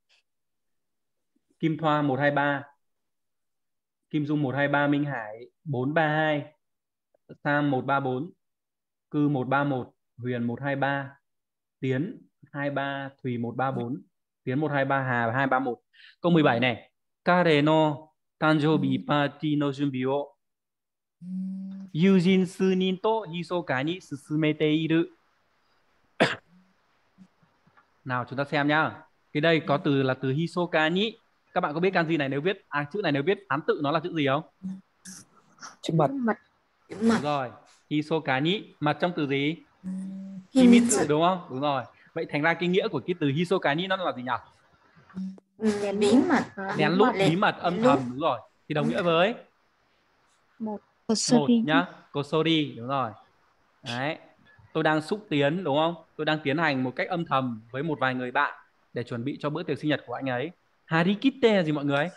Kim Thoa một hai ba, Kim Dung một hai ba, Minh Hải bốn ba hai, Sam một ba bốn, Cư một ba một, Huyền một hai ba, Tiến hai ba, Thùy một ba bốn, Tiến một hai ba, Hà hai ba một. Câu mười bảy này. Kare no tanjoubi party no junbi o Yujin sunin to hisoka ni susumete iru. Nào chúng ta xem nhá. Cái đây có từ là từ hisoka ni. Các bạn có biết kanji này nếu viết à, chữ này nếu viết án tự nó là chữ gì không? Chữ mật. mật. Đúng rồi. Hisoka ni, mật trong từ gì? Himitsu đúng không? Đúng rồi. Vậy thành ra cái nghĩa của cái từ hisoka ni nó là gì nhỉ? Lén bí lút. mật. À, Lén lút, bí mật, âm lén thầm. lút. Đúng rồi. Thì đồng nghĩa với một. một Kosori. nhá. Kosori đúng rồi. Đấy. Tôi đang xúc tiến đúng không? Tôi đang tiến hành một cách âm thầm với một vài người bạn để chuẩn bị cho bữa tiệc sinh nhật của anh ấy. Harikite là gì mọi người?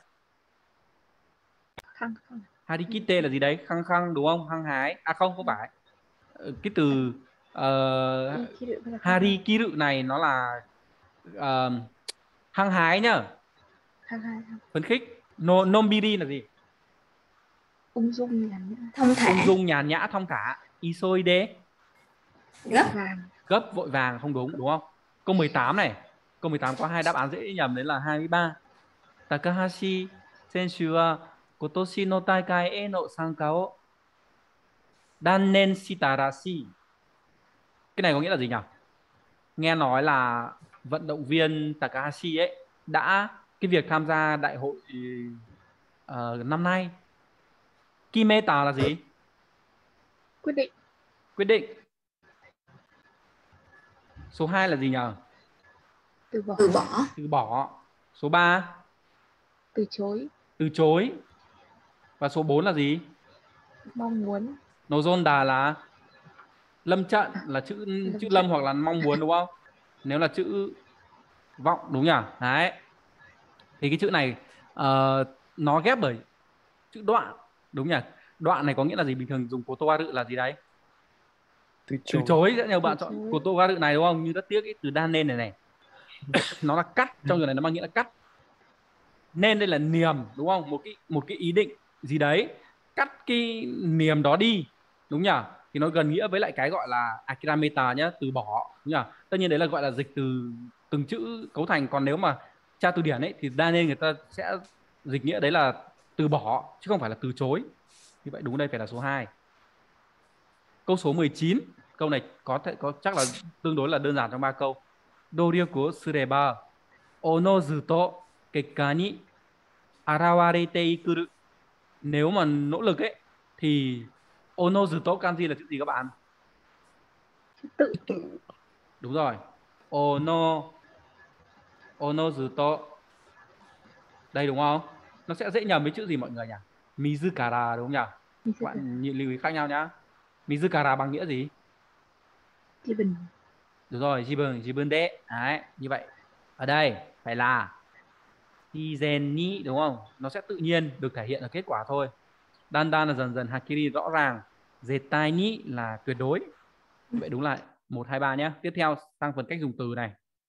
Khăng khăng. Harikite là gì đấy? Khăng khăng đúng không? Hăng hái. À không, không phải. Ờ, Cái từ uh, Ý, khí đựng là khăng khăng. Harikiru này nó là uh, hăng hái nhá. Khăng hai. Phấn khích. No, Nombiri là gì? Ung dung nhàn nhã. Thông thả. Ung dung nhàn nhã thong thả. Isoide Gấp. Vàng. gấp vội vàng, không đúng đúng không? Câu mười tám này. Câu mười tám có hai đáp án dễ nhầm, đấy là hai mươi ba. Takahashi Senshu wa kotoshi no taikai e no sanka o dannen shita rashi. Cái này có nghĩa là gì nhỉ? Nghe nói là vận động viên Takahashi ấy đã cái việc tham gia đại hội uh, năm nay. Kimeta là gì? Quyết định. Quyết định. Số hai là gì nhỉ? Từ bỏ. Từ bỏ. Từ bỏ. Số ba? Từ chối. Từ chối. Và số bốn là gì? Mong muốn. Nozonda là lâm trận, là chữ Lâm chữ trận. lâm hoặc là mong muốn đúng không? Nếu là chữ vọng đúng nhỉ? Đấy. Thì cái chữ này uh, nó ghép bởi chữ đoạn đúng nhỉ? Đoạn này có nghĩa là gì? Bình thường dùng kotowaru là gì đấy? Từ Từ chối. chối. Rất nhiều bạn Từ chọn chối. kotowaru này đúng không? Như rất tiếc cái từ dannen này này. Nó là cắt, trong trường này nó mang nghĩa là cắt. Nên đây là niềm đúng không? Một cái một cái ý định gì đấy, cắt cái niềm đó đi đúng nhỉ? Thì nó gần nghĩa với lại cái gọi là akirameta nhá, từ bỏ đúng nhỉ? Tất nhiên đấy là gọi là dịch từ từng chữ cấu thành, còn nếu mà tra từ điển ấy thì đa nên người ta sẽ dịch nghĩa đấy là từ bỏ chứ không phải là từ chối. Như vậy đúng đây phải là số hai. Câu số mười chín, câu này có thể có chắc là tương đối là đơn giản trong ba câu. Doryoku sureba onozuto kekka ni arawarete ikuru. Nếu mà nỗ lực ấy thì onozuto kanji là chữ gì các bạn? Tự. Đúng rồi. Ono onozuto. Đây đúng không? Nó sẽ dễ nhầm với chữ gì mọi người nhỉ? Mizukara đúng không nhỉ? Các bạn nhìn lưu ý khác nhau nhá. Mizukara bằng nghĩa gì? Given. Đúng rồi, jibun, jibun de. Đấy, như vậy. Ở đây phải là izen ni đúng không? Nó sẽ tự nhiên được thể hiện ở kết quả thôi. Dandan là dần dần, hakiri rõ ràng, zetai ni là tuyệt đối. Vậy đúng là một hai ba nhé. Tiếp theo sang phần cách dùng từ này.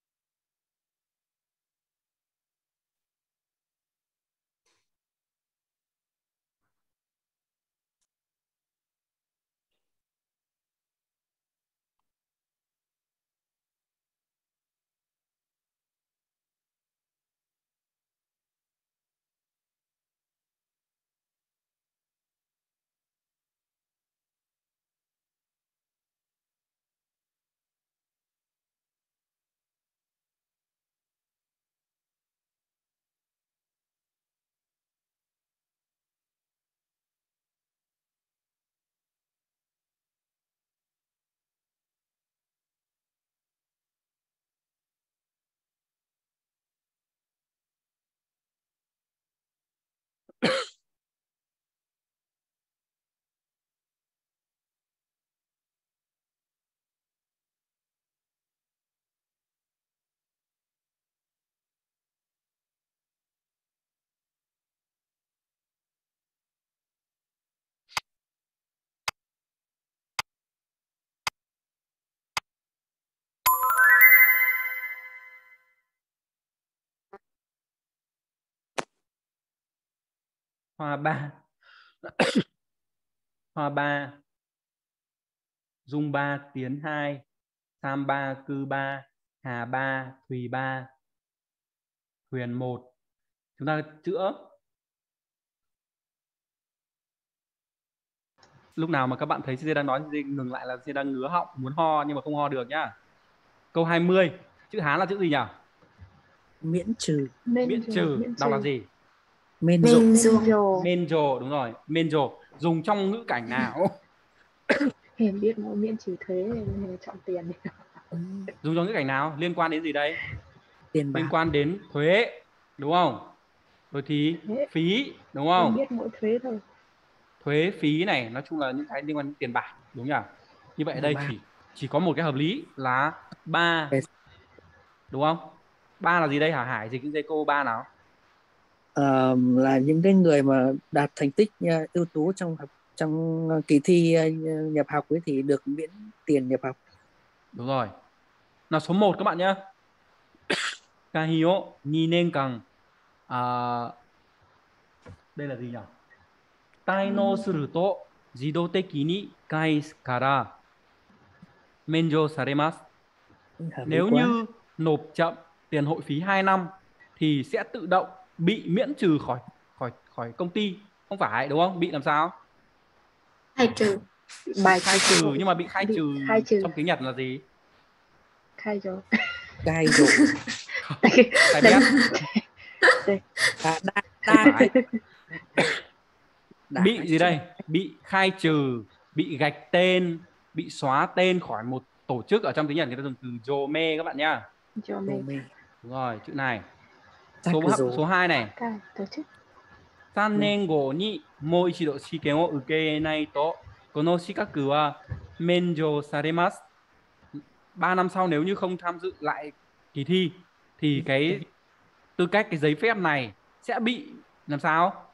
Hoa ba. Hoa ba. Dung ba, Tiến hai, Sam ba, Cư ba, Hà ba, Thùy ba, Huyền một. Chúng ta chữa. Lúc nào mà các bạn thấy Sê đang nói gì ngừng lại là Sê đang ngứa họng muốn ho nhưng mà không ho được nhá. Câu hai mươi, chữ Hán là chữ gì nhỉ? Miễn trừ. Miễn, miễn trừ. miễn Đọc là trừ. gì? Menjo. Menjo. Menjo, đúng rồi. Menjo dùng trong ngữ cảnh nào? Hèn biết nó miễn trừ thuế nên là chọn tiền. Dùng trong ngữ cảnh nào? Liên quan đến gì đây? Tiền bạc. Liên quan đến thuế, đúng không? Rồi thì Thuế. phí, đúng Em không? biết mỗi thuế thôi. Thuế phí này nói chung là những cái liên quan đến tiền bạc, đúng nhỉ? Như vậy ở đây chỉ chỉ có một cái hợp lý là ba, đúng không? Ba là gì đây hả Hải? Dịch những dây cô ba nào? Ờ, là những cái người mà đạt thành tích uh, ưu tú trong học trong uh, kỳ thi uh, nhập học ấy thì được miễn tiền nhập học. Đúng rồi. Nào số một các bạn nhé. Kahio ni nen kan. À, đây là gì nhỉ? Tai no suru to jidou teki ni kai kara menjo saremasu. Hợp lý Nếu quá. như nộp chậm tiền hội phí hai năm thì sẽ tự động bị miễn trừ khỏi khỏi khỏi công ty, không phải đúng không? Bị làm sao? Khai trừ. Bài Khai trừ, nhưng mà bị khai bị trừ khai trừ. trong tiếng Nhật là gì? Khai rồi. Gai rổ. Sai biết. À, đa, Không đa. phải. Đa. Bị gì đây? Bị khai trừ, bị gạch tên, bị xóa tên khỏi một tổ chức. Ở trong tiếng Nhật người ta dùng từ jome các bạn nhá. Jome. Đúng rồi, chữ này. Tắc Số rổ. số hai này. Cái tổ chức. san nen go ni mou ichido shiken o uke nai to kono shikaku wa menjo saremasu. ba năm sau nếu như không tham dự lại kỳ thi thì cái tư cách, cái giấy phép này sẽ bị làm sao?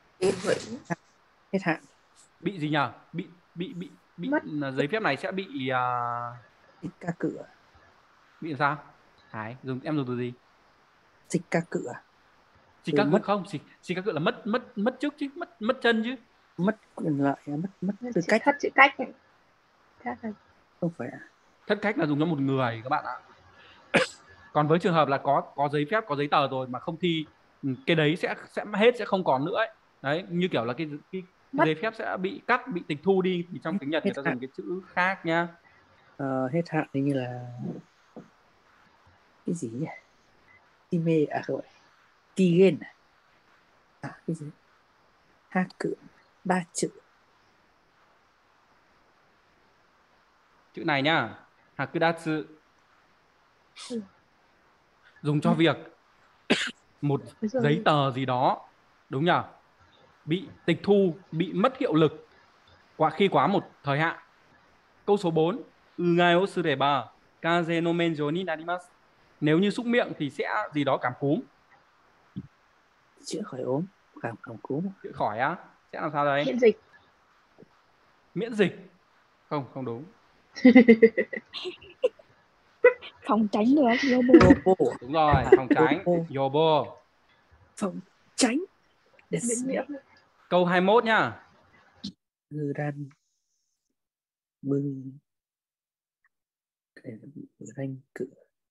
Hết hạn. Bị gì nhỉ? Bị bị bị bị Mất. là giấy phép này sẽ bị uh, Dịch ca cửa. bị làm sao? Hải dùng em dùng từ gì? Dịch ca cửa. Dịch các cự không? Dịch dịch các cự là mất mất mất chức chứ, mất mất chân chứ. Mất quyền lợi, mất mất tư cách. Thất chữ cách. Khác rồi. Không phải à? Thất cách là dùng cho một người các bạn ạ. Còn với trường hợp là có có giấy phép, có giấy tờ rồi mà không thi, cái đấy sẽ sẽ hết, sẽ không còn nữa ấy. Đấy, như kiểu là cái cái, cái giấy phép sẽ bị cắt, bị tịch thu đi thì trong tiếng Nhật người ta dùng cái chữ khác nhá. Ờ, hết hạn thì như là cái gì nhỉ? Time à không phải. Kigen à? À cái gì? Ha cự ba chữ. Chữ này nhá, hakudatsu Ừ. dùng cho việc một Bây giờ giấy tờ gì đó, đúng nhỉ, bị tịch thu, bị mất hiệu lực qua khi quá một thời hạn. Câu số bốn, ugai o sureba kaze no menjo ni narimasu. Nếu như súc miệng thì sẽ gì đó cảm cúm. Chữa khỏi ốm, cảm cảm cúm. Chữa khỏi á, sẽ làm sao đây? miễn dịch. Miễn dịch. Không, không đúng. Phòng tránh được. Yobo. Yobo. Đúng rồi, À, phòng tránh. yobo. Yobo. Phòng tránh. Miễn Desu. nhiễm. Câu hai mươi mốt nhá. Buran. Bưng. Buran cự.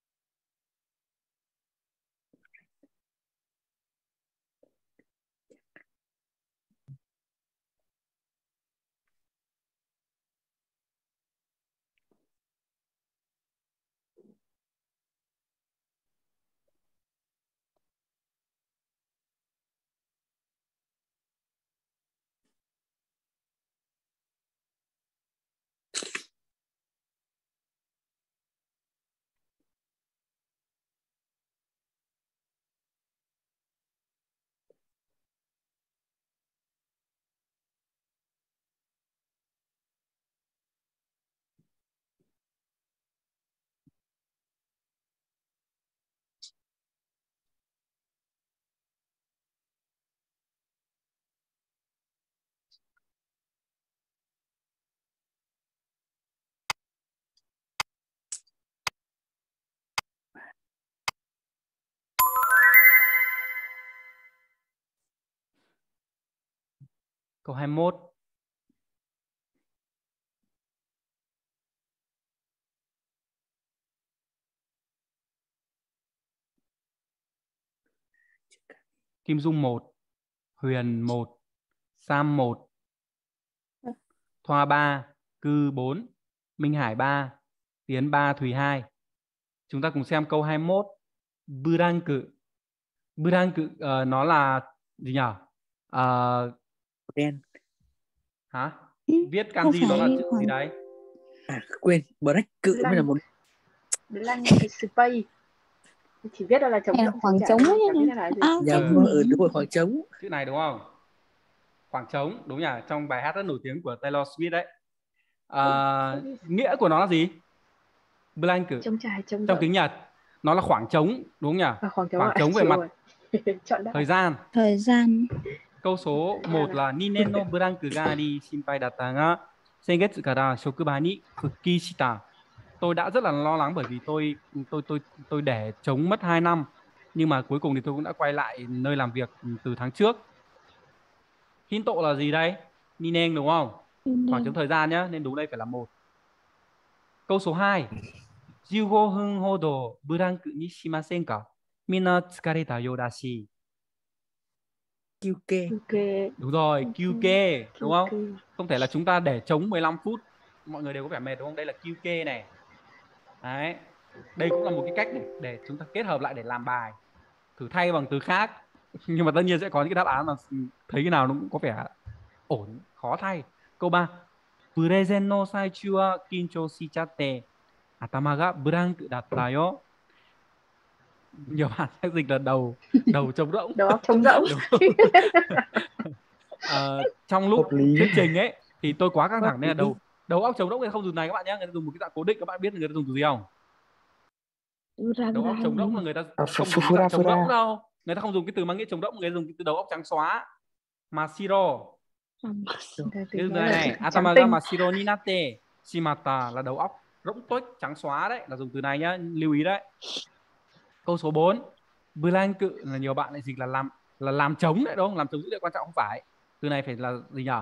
Câu hai mươi mốt. Kim Dung một, Huyền một, Sam một, Thoa ba, Cư bốn, Minh Hải ba, Tiến ba, Thùy hai. Chúng ta cùng xem câu hai mươi mốt. Buran cự. Buran cự uh, nó là gì nhỉ? Uh, Đen. hả? Ừ, Viết không kanji nó là phải chữ gì khoảng đấy? À quên, Black cự mới là một. Blank space. Chỉ viết đó là trống hay là rỗng khoảng trống trống trải, ấy chẳng biết nhỉ? nó là gì. À, Nhầm Ừ. ở đúng rồi, khoảng trống. Chữ này đúng không? Khoảng trống, đúng nhỉ? Trong bài hát rất nổi tiếng của Taylor Swift đấy. Uh, nghĩa của nó là gì? Blank cự. Trống trải, trống Trong rỗng. tiếng Nhật nó là khoảng trống, đúng không nhỉ? À, khoảng trống, Khoảng à, trống về chịu mặt rồi. Chọn đáp thời án. gian. thời gian. Câu số một là Ninen no Blank ga ari shinpai datta ga sengetsu kara shokuba ni fuki shita. Tôi đã rất là lo lắng bởi vì tôi tôi tôi tôi để trống mất hai năm, nhưng mà cuối cùng thì tôi cũng đã quay lại nơi làm việc từ tháng trước. Hinto là gì đây? Ninen đúng không? Khoảng trống thời gian nhá, nên đúng đây phải là một. Câu số hai. Jigo hun hodo blank ni shimasen ka? Minna tsukareta you dashi. Kyuke. Ok. Đúng rồi, Kyuke, đúng không? Ok. Không thể là chúng ta để trống mười lăm phút, mọi người đều có vẻ mệt đúng không? Đây là Kyuke này. Đấy. Đây cũng là một cái cách để, để chúng ta kết hợp lại để làm bài. Thử thay bằng từ khác. Nhưng mà tất nhiên sẽ có những cái đáp án mà thấy cái nào nó cũng có vẻ ổn, khó thay. Câu ba. Present no saichu wa kincho shichatte atama ga blank datta yo. Nhiều bạn sẽ dịch là đầu đầu trống rỗng. Đầu óc trống rỗng. À, trong lúc Hợp lý. thuyết trình ấy thì tôi quá căng Hợp thẳng nên là lý. đầu đầu óc trống rỗng người ta không dùng này các bạn nhé, người ta dùng một cái dạng cố định. Các bạn biết người ta dùng từ gì không? Đầu óc trống rỗng là người ta không dùng cái dạng trống rỗng đâu, người ta không dùng cái từ mang nghĩa trống rỗng, người ta dùng cái từ đầu óc trắng xóa. Masiro. Cái từ này này, atamaga masiro ni natte shimata là đầu óc rỗng tuếch trắng xóa đấy, là dùng từ này nhá, lưu ý đấy. Câu số bốn. Blank cự là nhiều bạn lại dịch là làm là làm trống đấy, đúng không? Làm trống dữ liệu quan trọng, không phải. Từ này phải là gì nhỉ?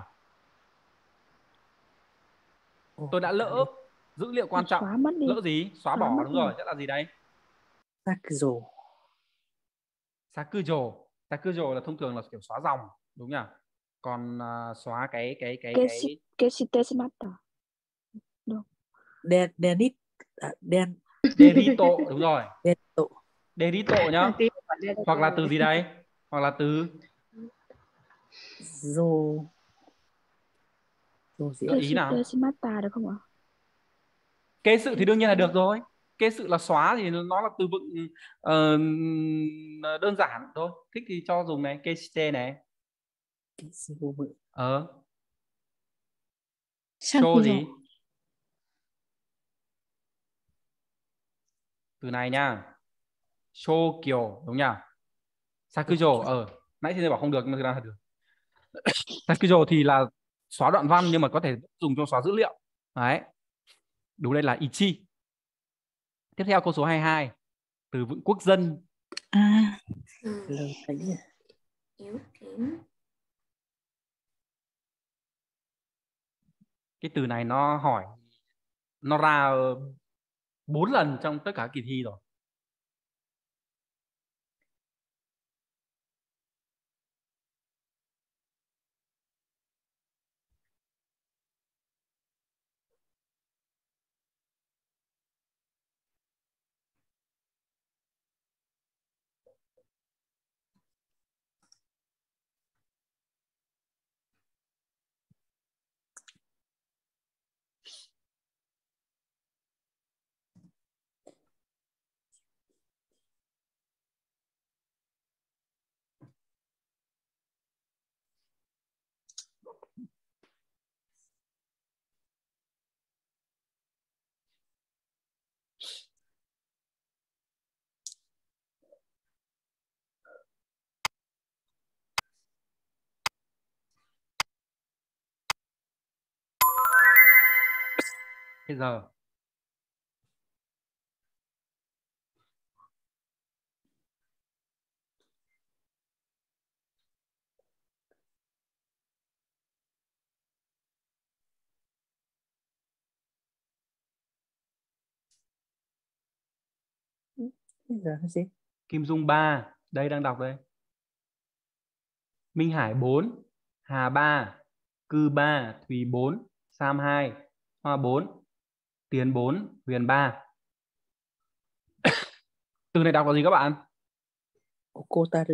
Tôi đã lỡ dữ liệu quan trọng. Xóa mất đi. Lỡ gì? Xóa, Xóa bỏ, mất đúng đi. rồi. Sẽ là gì đây? Sakujo. Sakujo. Sakujo là thông thường là kiểu xóa dòng, đúng nhỉ? Còn uh, xóa cái cái cái Cái cái cái shiteshimatta. Đen Denit. À, đen. Derito, đúng rồi. Denito. Derito nhá. Hoặc là từ gì đây? Hoặc là từ Dô Dô gì gợi ý nào. Deshimata được không ạ? Kê sự thì đương nhiên là được rồi. Kê sự là xóa thì nó là từ vựng uh, đơn giản thôi. Thích thì cho dùng này, keshite này. Ờ. Show gì? Từ này nha. Show kiểu đúng nhỉ? Sakujo ờ nãy thì bảo không được nhưng mà thực ra là được. Sakujo thì là xóa đoạn văn nhưng mà có thể dùng cho xóa dữ liệu. Đấy. Đúng, đây là ichi. Tiếp theo câu số hai mươi hai. Từ vựng quốc dân. À, Ừ. Lâu thấy nhỉ? Yếu kém. Cái từ này nó hỏi nó ra bốn lần trong tất cả kỳ thi rồi. Bây giờ Bây giờ cái gì? Kim Dung ba, đây đang đọc đây. Minh Hải bốn, Hà ba, Cư ba, Thùy bốn, Sam hai, Hoa bốn, Tiến bốn, Huyền ba. Từ này đọc là gì các bạn? Okotaru.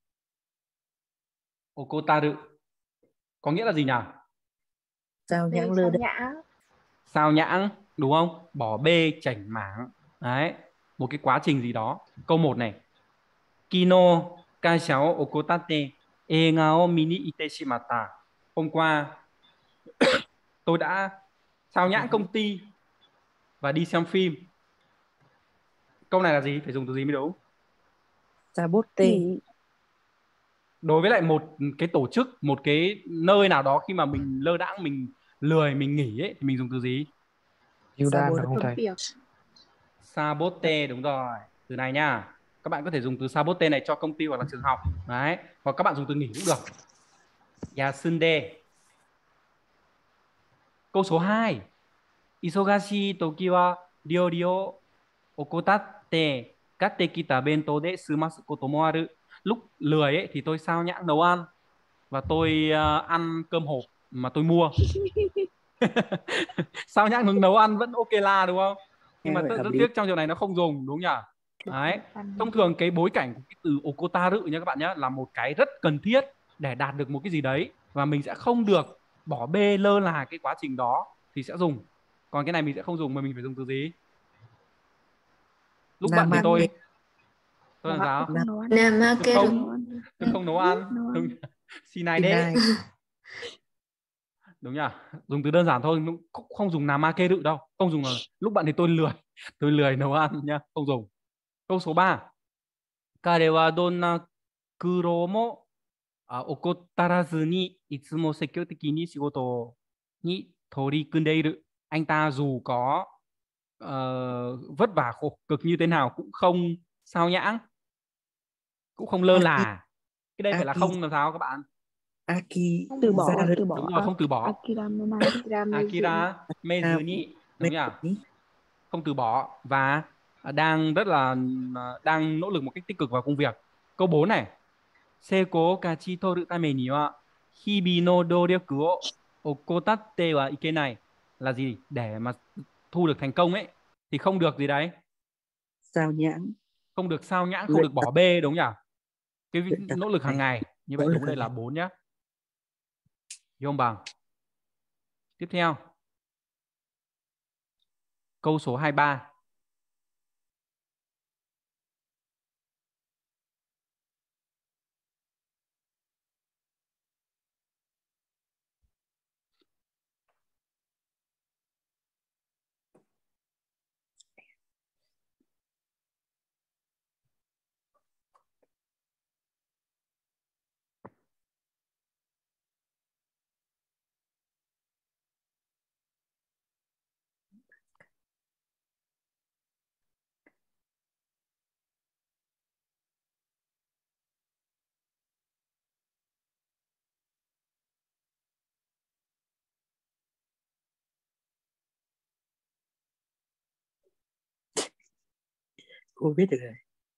Okotaru. Có nghĩa là gì nhỉ? Sao Bê nhãng lơ sao đấy. nhã. Sao nhãng, đúng không? Bỏ bê, chảnh mảng. Đấy, một cái quá trình gì đó. Câu một này. Kino kaisha o okotate eiga o mini ite shimata. Hôm qua tôi đã sao nhãng công ty và đi xem phim. Câu này là gì? Phải dùng từ gì mới đúng? Sabote. nghỉ. Đối với lại một cái tổ chức, một cái nơi nào đó khi mà mình lơ đãng, mình lười, mình nghỉ ấy, thì mình dùng từ gì? Yudan được không Công thầy? việc. Sabote, đúng rồi. Từ này nha. Các bạn có thể dùng từ sabote này cho công ty hoặc là trường học. Đấy. Hoặc các bạn dùng từ nghỉ cũng được. Yasunde. Câu số hai. Isogashi toki wa ryori o okotatte gatte kita bento de sumasu koto mo aru. Lúc lười ấy thì tôi sao nhãng nấu ăn và tôi uh, ăn cơm hộp mà tôi mua. Sao nhãng nấu ăn vẫn ok là đúng không? Nhưng mà rất, rất tiếc trong trường này nó không dùng, đúng nhỉ? Đấy. Thông thường cái bối cảnh của cái từ okotaru nha các bạn nhé, là một cái rất cần thiết để đạt được một cái gì đấy và mình sẽ không được bỏ bê lơ là cái quá trình đó thì sẽ dùng. Còn cái này mình sẽ không dùng mà mình phải dùng từ gì? Lúc bận thì tôi tôi làm sao? Không nấu ăn. Tôi Namakeru. không tôi không nấu ăn. Nấu ăn. Xin ai đấy. Đúng nhỉ? Dùng từ đơn giản thôi, không, không dùng namakeru đâu. Không dùng là lúc bận thì tôi lười. Tôi lười nấu ăn nhá, không dùng. Câu số ba. Kare wa donna kuro mo okotarazu ni itsumo sekkyoku ni shigoto ni torikunde iru. Anh ta dù có uh, vất vả khổ cực như thế nào cũng không sao nhãng, cũng không lơ là. Cái đây phải là không làm sao các bạn? Aki Từ bỏ, Zaru. từ bỏ. Đúng rồi, không từ bỏ. Akira Mezu. Akira Mezuni, đúng nhỉ? Không từ bỏ và đang rất là đang nỗ lực một cách tích cực vào công việc. Câu bốn này. Seiko kachi toru tame ni wa hibi no doryoku o okotatte wa ikenai. Là gì? Để mà thu được thành công ấy thì không được gì đấy? Sao nhãng. Không được sao nhãng, không Luyện được bỏ tập. bê, đúng nhỉ? Cái Luyện tập nỗ lực hàng ngày. ngày. Như vậy Nỗ lực đúng, đây hàng là ngày. bốn nhá. Hiểu không bằng? Tiếp theo. Câu số hai mươi ba. Cô biết được rồi.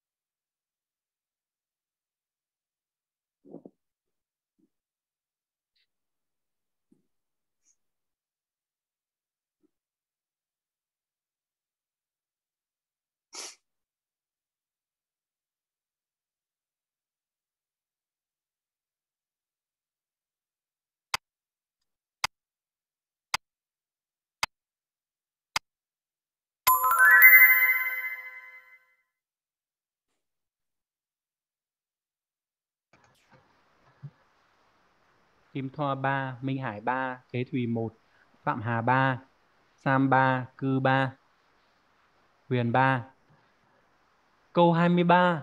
Kim Thoa ba, Minh Hải ba, Kế Thùy một, Phạm Hà ba, Sam ba, Cư ba, Huyền ba. Câu hai mươi ba.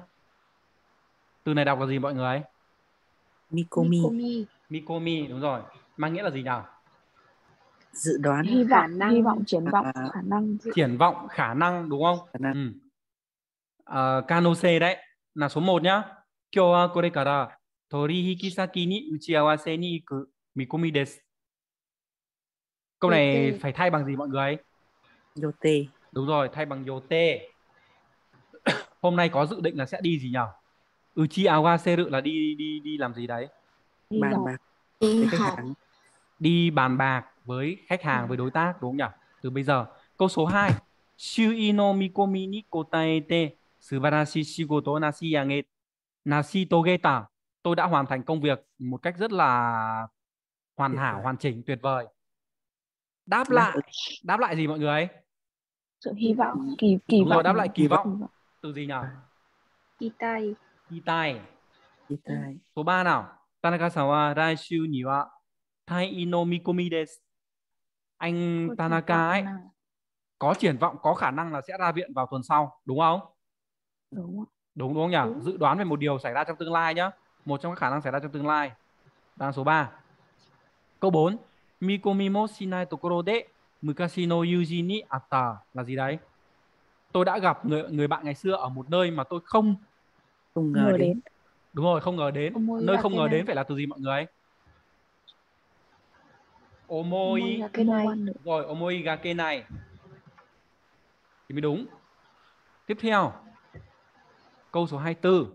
Từ này đọc là gì mọi người? Mikomi. Mikomi. Mikomi, đúng rồi. Mang nghĩa là gì nào? Dự đoán. Hy Khả vọng, năng. hy vọng, triển vọng, À, khả năng. Triển vọng, khả năng, đúng không? khả năng. Ừ. Uh, Kanose đấy là số một nhá. Kyou wa kore kara torihiki saki ni uchiawase ni iku mikomi desu. Câu này Yote. phải thay bằng gì mọi người? Yote. Đúng rồi, thay bằng yote. Hôm nay có dự định là sẽ đi gì nhỉ? Uchiawaseru là đi đi đi làm gì đấy? Hy Bàn vọng. bạc Đi với khách học. hàng. Đi bàn bạc với khách hàng, với đối tác, đúng không nhỉ? Từ bây giờ. Câu số hai. Shui no mikomi ni kotaete subarashi shigoto nashi yage nashi togeta. Tôi đã hoàn thành công việc một cách rất là hoàn Tuyệt hảo, vời. hoàn chỉnh, tuyệt vời. Đáp Đáp lại. ứng. Đáp lại gì mọi người? Sự hy vọng, kỳ kỳ Đúng rồi, vọng. đáp lại kỳ Kỳ vọng. vọng. Từ gì nào? Kitai. Kitai. Kitai. Số ba nào. Tanaka-san wa raishu ni wa tai no mikomi desu. Anh Có triển Tanaka vọng ấy là có triển vọng, có khả năng là sẽ ra viện vào tuần sau, đúng không? đúng ạ. Đúng đúng không nhỉ? Đúng. Dự đoán về một điều xảy ra trong tương lai nhá. Một trong các khả năng xảy ra trong tương lai. Đáp án số ba. Câu bốn. Mikomi mo shinai tokoro de mukashi no yuji ni atta là gì đấy? Tôi đã gặp người người bạn ngày xưa ở một nơi mà tôi không Không ngờ Ngờ đến. đến. đúng rồi, không ngờ đến. Omoi Nơi là không cái ngờ này. đến phải là từ gì mọi người? Omoi Omoi. là cái Omoi này. one nữa. Rồi, omoi ga ke này thì mới đúng. Tiếp theo. Câu số hai mươi tư.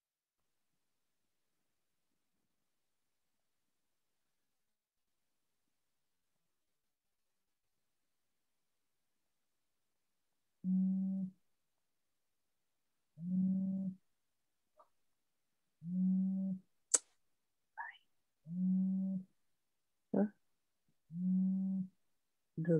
Được.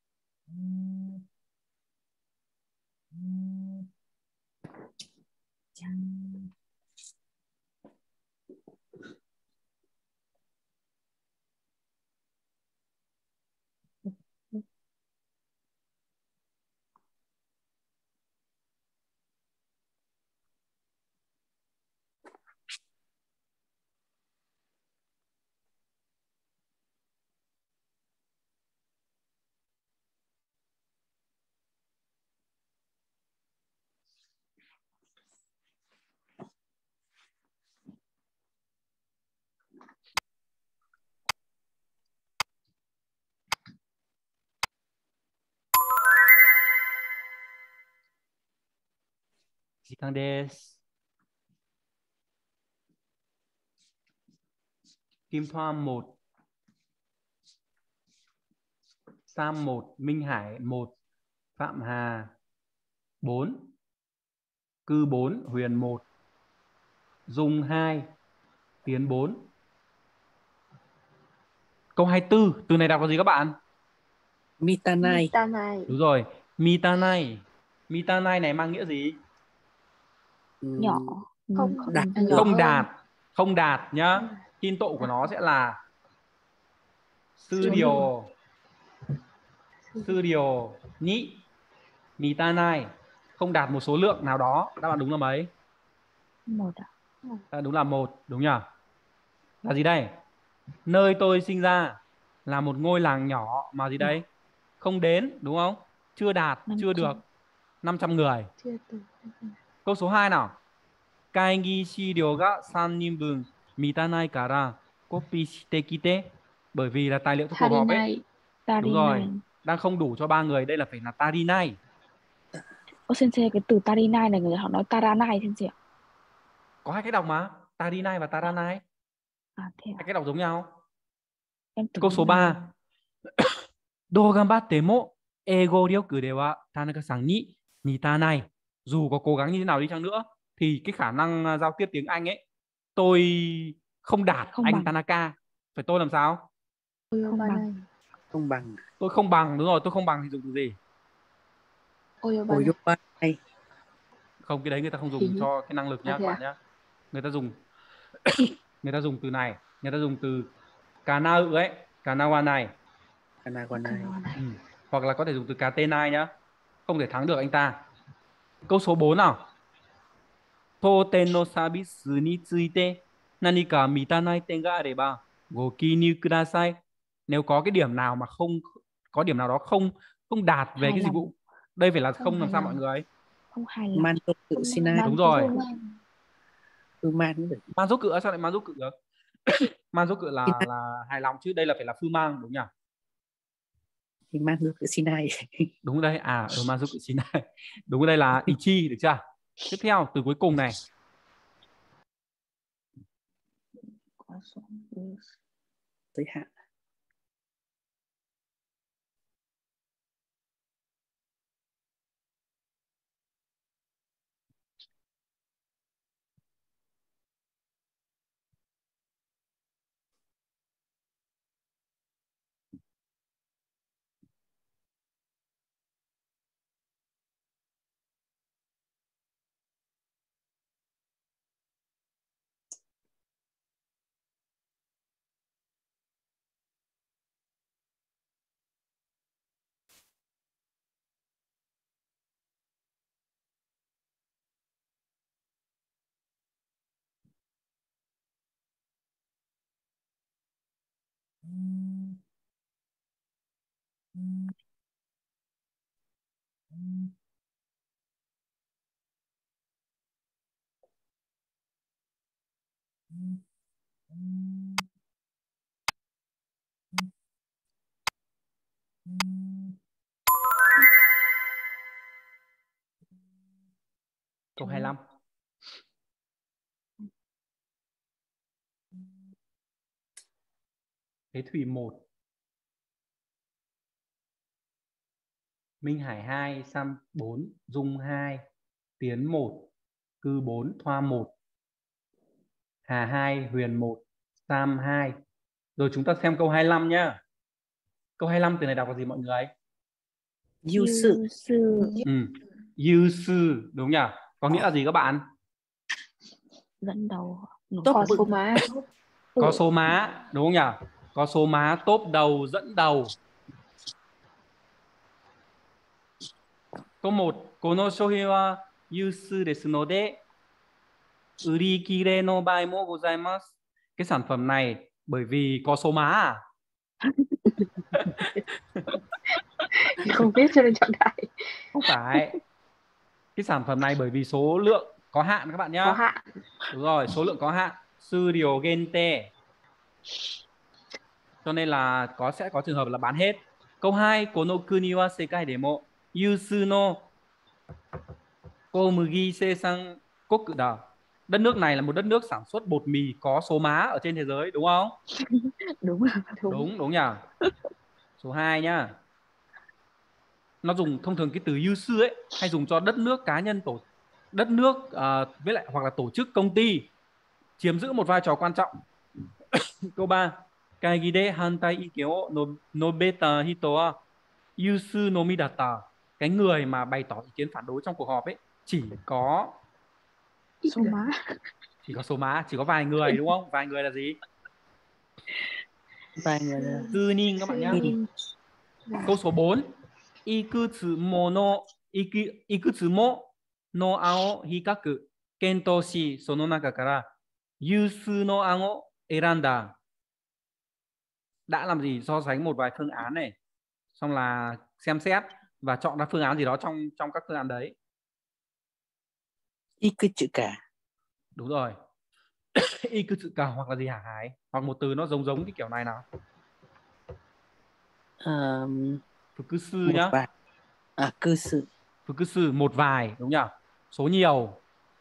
Jikan desu. Kim Thoa một, Sam một, Minh Hải một, Phạm Hà bốn, cư bốn, huyền một, dung hai, tiến bốn. Câu hai mươi tư, từ này đọc là gì các bạn? Mitanai. Ta này. Đúng rồi, mitanai. Mitanai này mang nghĩa gì? Ừm, Nhỏ. Không Không, đạt à, nhỏ Không hơn. đạt, không đạt nhá. Không đạt. Tin tụ của nó sẽ là sư Số điều, sư điều nhị, mitanai, không đạt một số lượng nào đó. Đáp án đúng là mấy? một à? À, đúng là một, đúng nhỉ? Là gì đây? Nơi tôi sinh ra là một ngôi làng nhỏ mà gì đây? Không đến, đúng không? Chưa đạt, năm chưa được trăm. năm trăm người. Chưa từ. Câu số hai nào. Kaigi shiryo ga san nin bun mitanai kara copy shite kite. Bởi vì là tài liệu cho cuộc họp ấy. Tarinai. Đúng rồi, Tarinai. đang không đủ cho ba người, đây là phải là tarinai. Ô sensei, cái từ Tarinai này người họ nói Taranai sensei ạ? Có hai cách đọc mà, tarinai và taranai. À thế Hai à? cách đọc giống nhau. Em tưởng Câu nó số là ba. Do ganbatte mo eigo ryoku de wa Tanaka-san ni mitanai. Dù có cố gắng như thế nào đi chăng nữa thì cái khả năng à, giao tiếp tiếng Anh ấy tôi không đạt không anh bằng. Tanaka. Phải tôi làm sao? Không bằng. Oyobanai. không bằng. Tôi không bằng, đúng rồi, tôi không bằng thì dùng từ gì? Oyobanai. Oyobanai. Không, cái đấy người ta không dùng Hình như- cho cái năng lực nhá À, các thế bạn à? nhá. Người ta dùng người ta dùng từ này, người ta dùng từ kanau ấy, kanawa này. Kanawanai. Ừ. Hoặc là có thể dùng từ katenai nhá. Không thể thắng được anh ta. Câu số bốn nào. Toten no service ni tsuite nanika mitanai ten ga areba go kinyu kudasai. Nếu có cái điểm nào mà không có điểm nào đó không không đạt về Hài cái dịch lòng. vụ. Đây phải là Không không làm hài sao lòng. mọi người? Không hài lòng. Mantoku Shinai. Đúng rồi. Fuman cũng được. Man giúp cự, sao lại man giúp cự được? Man giúp cự là Shinai. là hài lòng chứ, đây là phải là phư mang, đúng nhỉ? Thì Mantoku Shinai. Đúng đây, à ở man giúp cự xin này. Đúng đây là ichi, được chưa? Tiếp theo từ cuối cùng này. Có số. Giới hạn. Câu hai mươi lăm. Thế Thủy một, Minh Hải hai, Sam bốn, Dung hai, Tiến một, Cư bốn, Thoa một, Hà hai, Huyền một, Sam hai. Rồi chúng ta xem câu hai mươi lăm nhá. Câu hai mươi lăm từ này đọc là gì mọi người? Yusu. Yusu. Ừ. Yusu, đúng nhỉ? Có nghĩa là gì các bạn? Dẫn đầu. Top Có bự. số má. Có số má, đúng không nhỉ? Có số má, top đầu, dẫn đầu. Câu một, kono shohi wa yusu desu node urikire no bai mo gozaimasu. Cái sản phẩm này bởi vì có số má à? Không biết cho nên chọn đại. Không phải. Cái sản phẩm này bởi vì số lượng có hạn các bạn nhé. Có hạn. Đúng rồi, số lượng có hạn. Suryo gente. Cho nên là có sẽ có trường hợp là bán hết. Câu hai, kono kuni wa sekai demo yusu no komugi seisan koku da. Đất nước này là một đất nước sản xuất bột mì có số má ở trên thế giới, đúng không? Đúng. Đúng. Đúng, đúng nhỉ. Số hai nhá. Nó dùng thông thường cái từ yusu ấy hay dùng cho đất nước, cá nhân, tổ đất nước uh, với lại hoặc là tổ chức công ty chiếm giữ một vai trò quan trọng. Câu ba, kaigi de hantai iken o nobeta hito wa yusu nomi datta. Cái người mà bày tỏ ý kiến phản đối trong cuộc họp ấy chỉ có Số má. chỉ có số má, chỉ có vài người đúng không? Vài người là gì? Vài người là Zunin các bạn nhé. Câu số bốn, ikutsumo no iku, ikutsumo no an o hikaku kento shi sono naka kara yusu no an o eranda. Đã làm gì? So sánh một vài phương án này, xong là xem xét và chọn ra phương án gì đó trong trong các phương án đấy. Ikutsuka. Đúng rồi. Ikutsuka hoặc là gì hả Hải? Hoặc một từ nó giống giống cái kiểu này nào. Um, Fukusu một nhá. vài. À, cư sự. Fukusu, một vài, đúng nhỉ? Số nhiều.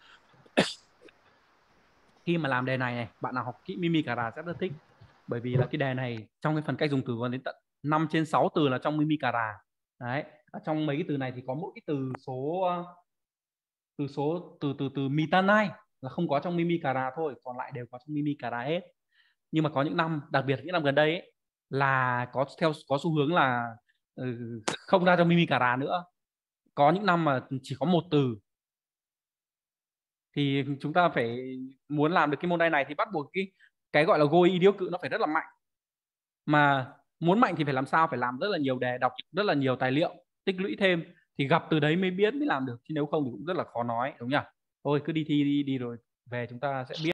Khi mà làm đề này này, bạn nào học kỹ Mimikara sẽ rất thích. Bởi vì là cái đề này trong cái phần cách dùng từ có đến tận năm trên sáu từ là trong Mimikara. Đấy, ở trong mấy cái từ này thì có mỗi cái từ số từ số từ từ từ Mitanai là không có trong Mimikara thôi, còn lại đều có trong Mimikara hết. Nhưng mà có những năm, đặc biệt những năm gần đây ấy, là có theo có xu hướng là uh, không ra trong Mimikara nữa. Có những năm mà chỉ có một từ. Thì chúng ta phải muốn làm được cái môn đây này thì bắt buộc cái cái gọi là gôi ý điếu cự nó phải rất là mạnh. Mà muốn mạnh thì phải làm sao? Phải làm rất là nhiều đề, đọc rất là nhiều tài liệu, tích lũy thêm thì gặp từ đấy mới biết mới làm được, chứ nếu không thì cũng rất là khó nói, đúng nhỉ? Thôi cứ đi thi đi đi rồi về chúng ta sẽ biết.